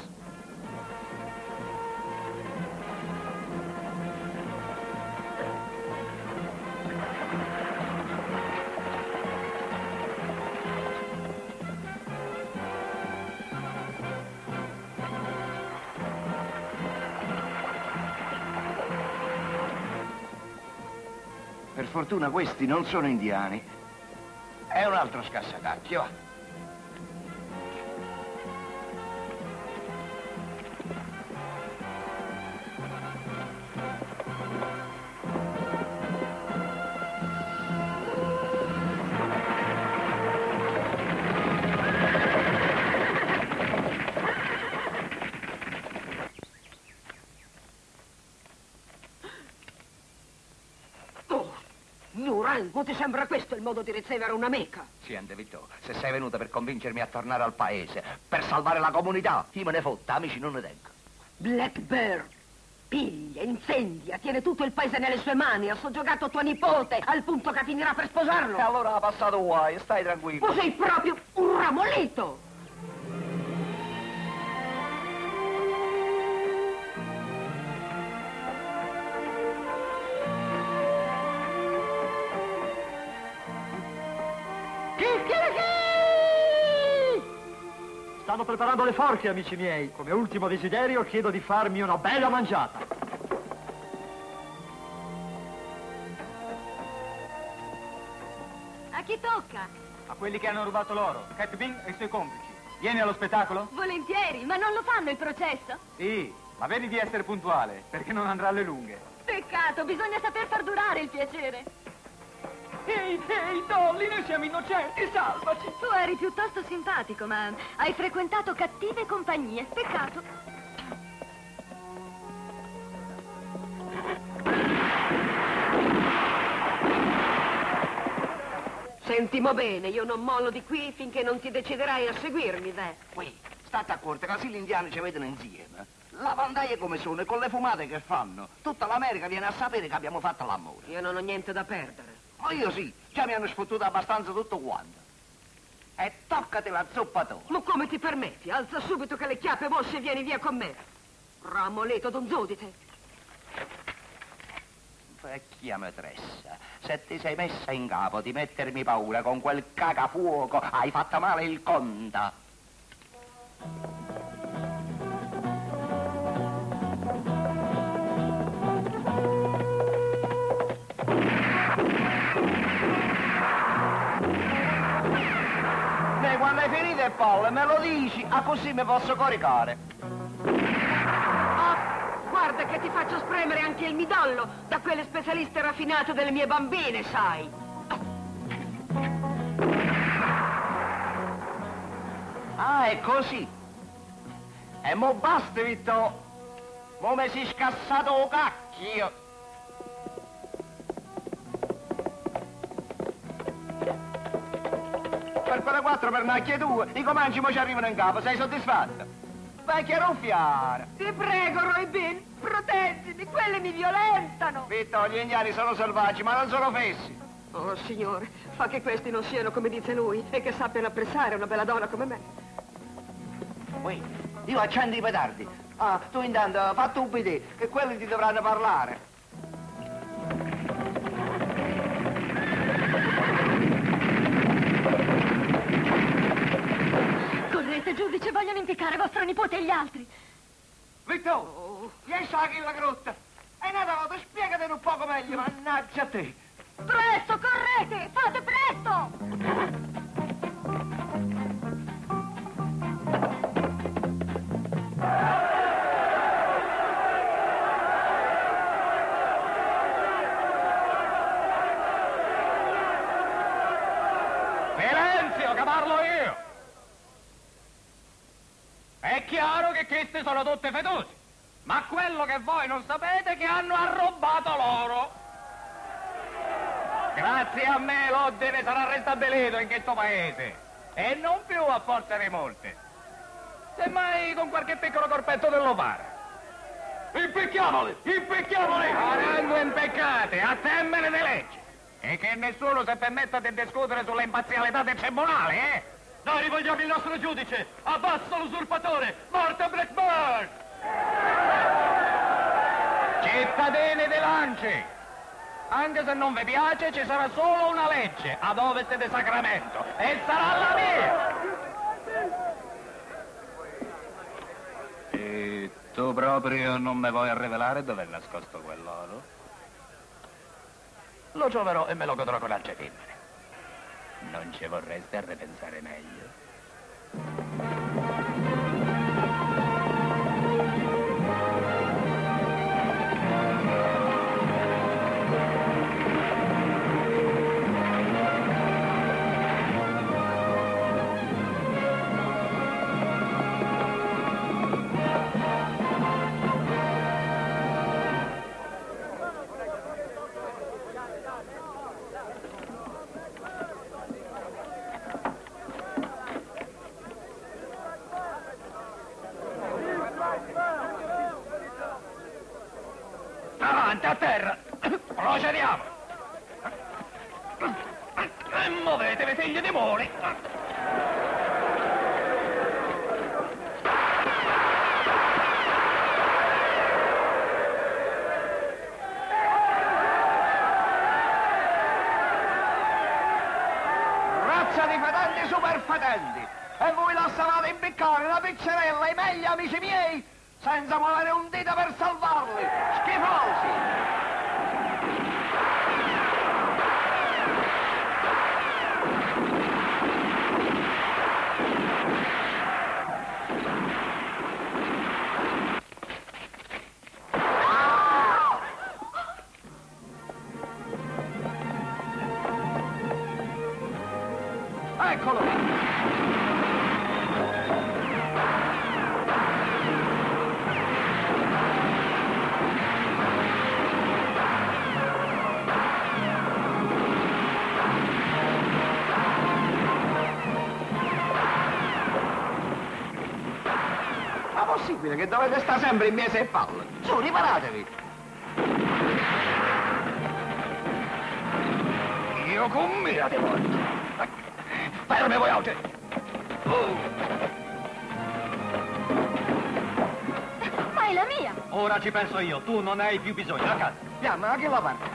Per fortuna questi non sono indiani. È un altro scassacacchio, va. Non ti sembra questo il modo di ricevere un'amica? Sì, Andevito, se sei venuta per convincermi a tornare al paese, per salvare la comunità, chi me ne fotta, amici non ne tengo. Black Bear piglia, incendia, tiene tutto il paese nelle sue mani, ha soggiogato tua nipote, al punto che finirà per sposarlo. E allora ha passato guai, stai tranquillo. Tu sei proprio un ramolito! Stanno preparando le forche, amici miei. Come ultimo desiderio chiedo di farmi una bella mangiata. A chi tocca? A quelli che hanno rubato l'oro, Cat Bing e i suoi complici. Vieni allo spettacolo? Volentieri, ma non lo fanno il processo? Sì, ma vedi di essere puntuale, perché non andrà alle lunghe. Peccato, bisogna saper far durare il piacere. Ehi, Dolly, noi siamo innocenti, salvaci! Tu eri piuttosto simpatico, ma hai frequentato cattive compagnie. Peccato. Sentimo bene, io non mollo di qui finché non ti deciderai a seguirmi, beh. Qui, state accorti, così gli indiani ci vedono insieme. La vandaie come sono e con le fumate che fanno. Tutta l'America viene a sapere che abbiamo fatto l'amore. Io non ho niente da perdere. Ma io sì, già mi hanno sfottuto abbastanza tutto quanto. E toccati la zuppa tu. Ma come ti permetti? Alza subito che le chiappe mosce e vieni via con me. Ramoleto d'un giudice. Vecchia matressa, se ti sei messa in capo di mettermi paura con quel cagafuoco, hai fatto male il conta. Quando hai finito le palle me lo dici, a così mi posso coricare. Ah, guarda che ti faccio spremere anche il midollo da quelle specialiste raffinate delle mie bambine, sai. Ah, è così. E mo basta, Vitto. Mo mi si scassato o cacchio. Per quelle 4 pernacchie tue, i comanci mo ci arrivano in capo, sei soddisfatto? Vecchia ruffiana! Ti prego, Roy Bean, proteggimi, quelle mi violentano! Vitto, gli indiani sono selvaggi, ma non sono fessi! Oh, signore, fa che questi non siano come dice lui e che sappiano apprezzare una bella donna come me. Poi, io accendo i petardi. Ah, tu intanto fatto un PD, che quelli ti dovranno parlare. Correte, giudice, vogliono impiccare vostro nipote e gli altri. Vitto, vieni qui la grotta. E nata volta, spiegatene un poco meglio, mannaggia a te. Presto, correte, fate presto! Silenzio, che parlo io! È chiaro che queste sono tutte fedose, ma quello che voi non sapete è che hanno arrobato l'oro. Grazie a me l'ordine sarà ristabilito in questo paese, e non più a forza di molte. Semmai con qualche piccolo corpetto dello fare. Impicchiamoli! Impicchiamoli! Saranno impeccati, a termine di legge. E che nessuno si permetta di discutere sulle imparzialità del tribunale, eh? Noi rivogliamo il nostro giudice! Abbassa l'usurpatore! Morte a Blackburn! Cittadini di Lanci, anche se non vi piace, ci sarà solo una legge ad ovest di Sacramento, e sarà la mia! E tu proprio non mi vuoi rivelare dove è nascosto quell'oro? Lo troverò e me lo godrò con altre femmine. Non ci vorresti a ripensare meglio? Avanti, a terra! Procediamo! E muovetevi, figli di muli! Razza di fedeli superfedeli! E voi la stavate impiccare una pizzerella, i meglio, amici miei, senza muovere un dito per salvarli! Schifosi! Eccolo! Ma possibile che dovete stare sempre in mese e palle? Su, riparatevi! Io con mia di volta! Fermi voi altri! Ma è la mia! Ora ci penso io, tu non hai più bisogno, a casa. Andiamo, a che la parte?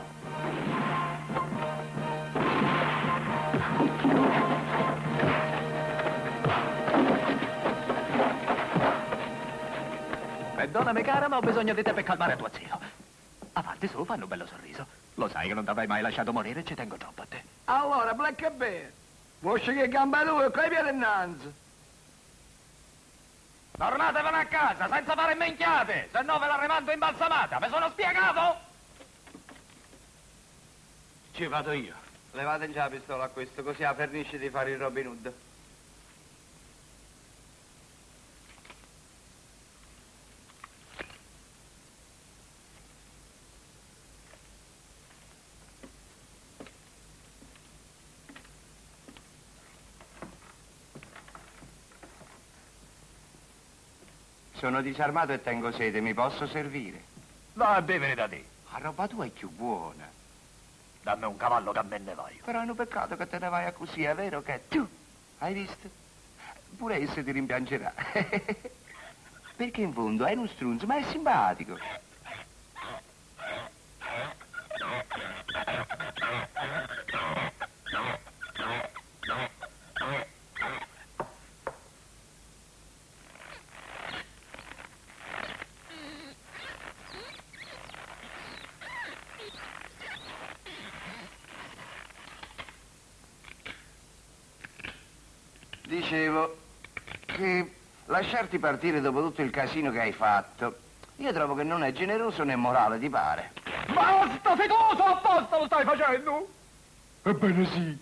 Perdonami cara, ma ho bisogno di te per calmare tuo zio. Avanti su, fanno un bello sorriso. Lo sai che non ti avrei mai lasciato morire e ci tengo troppo a te. Allora, Black Bear, vuoi che gamba lui e coi piedi innanzi? Tornatevene a casa senza fare minchiate, se no ve la rimando imbalsamata. Mi sono spiegato? Ci vado io. Levate già la pistola a questo, così la fernisce di fare il Robin Hood. Sono disarmato e tengo sete, mi posso servire? Vai a bere da te. La roba tua è più buona. Dammi un cavallo che a me ne vai. Però è un peccato che te ne vai a così, è vero che tu, hai visto? Pure esso ti rimpiangerà. Perché in fondo è uno strunzo, ma è simpatico. Dicevo che lasciarti partire dopo tutto il casino che hai fatto, io trovo che non è generoso né morale, ti pare? Basta, fiduso, apposta lo stai facendo? Ebbene sì.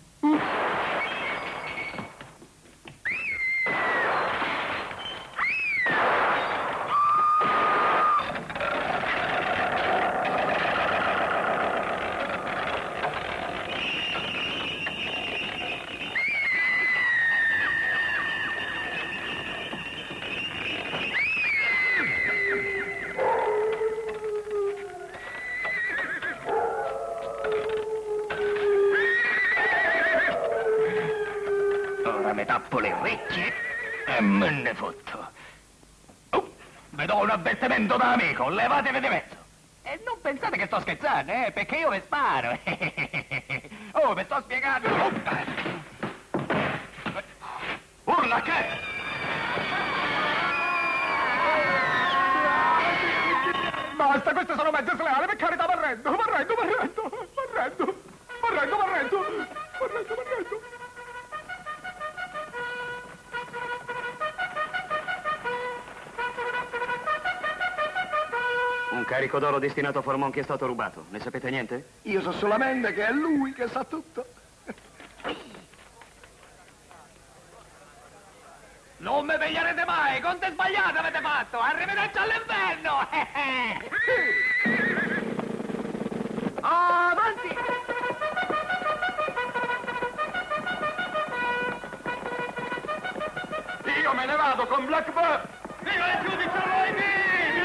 Ora mi tappo le orecchie e me ne fotto. Vi do un avvertimento da amico, levatevi di mezzo. E non pensate che sto scherzando, perché io vi sparo. Oh, vi sto spiegando. Urla che? Basta, queste sono mezze sleali, per carità, m'arrendo. Un carico d'oro destinato a Formon che è stato rubato. Ne sapete niente? Io so solamente che è lui che sa tutto. Non mi veglierete mai, conte sbagliate avete fatto. Arrivederci all'inferno. Avanti! Io me ne vado con Blackbird! Viva il giudice Roy B!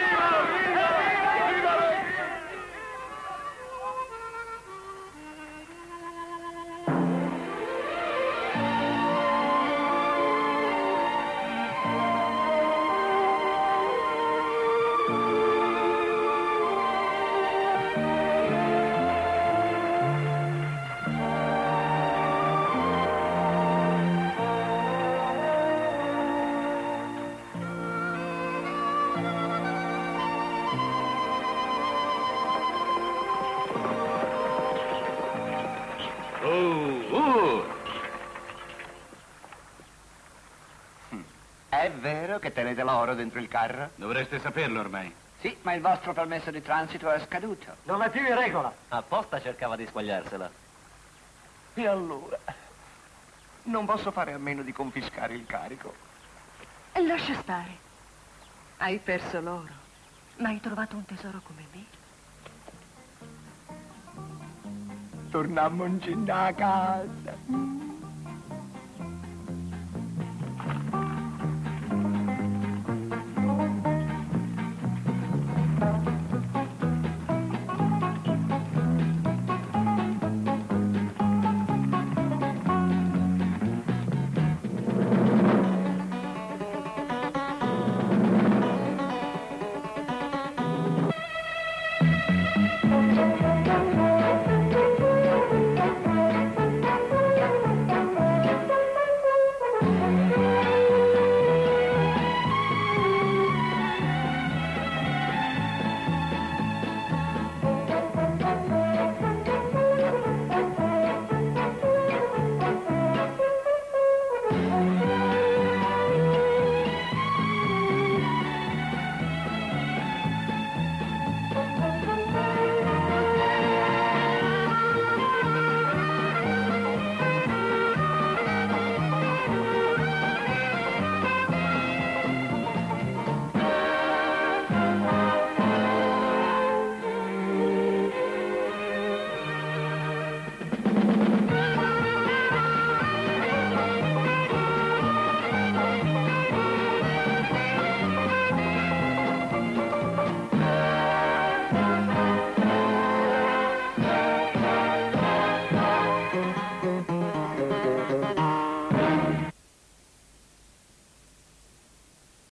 È vero che tenete l'oro dentro il carro? Dovreste saperlo ormai. Sì, ma il vostro permesso di transito è scaduto. Non è più in regola. Apposta cercava di squagliarsela. E allora? Non posso fare a meno di confiscare il carico. E lascia stare. Hai perso l'oro, ma hai trovato un tesoro come me. Tornammo in a casa.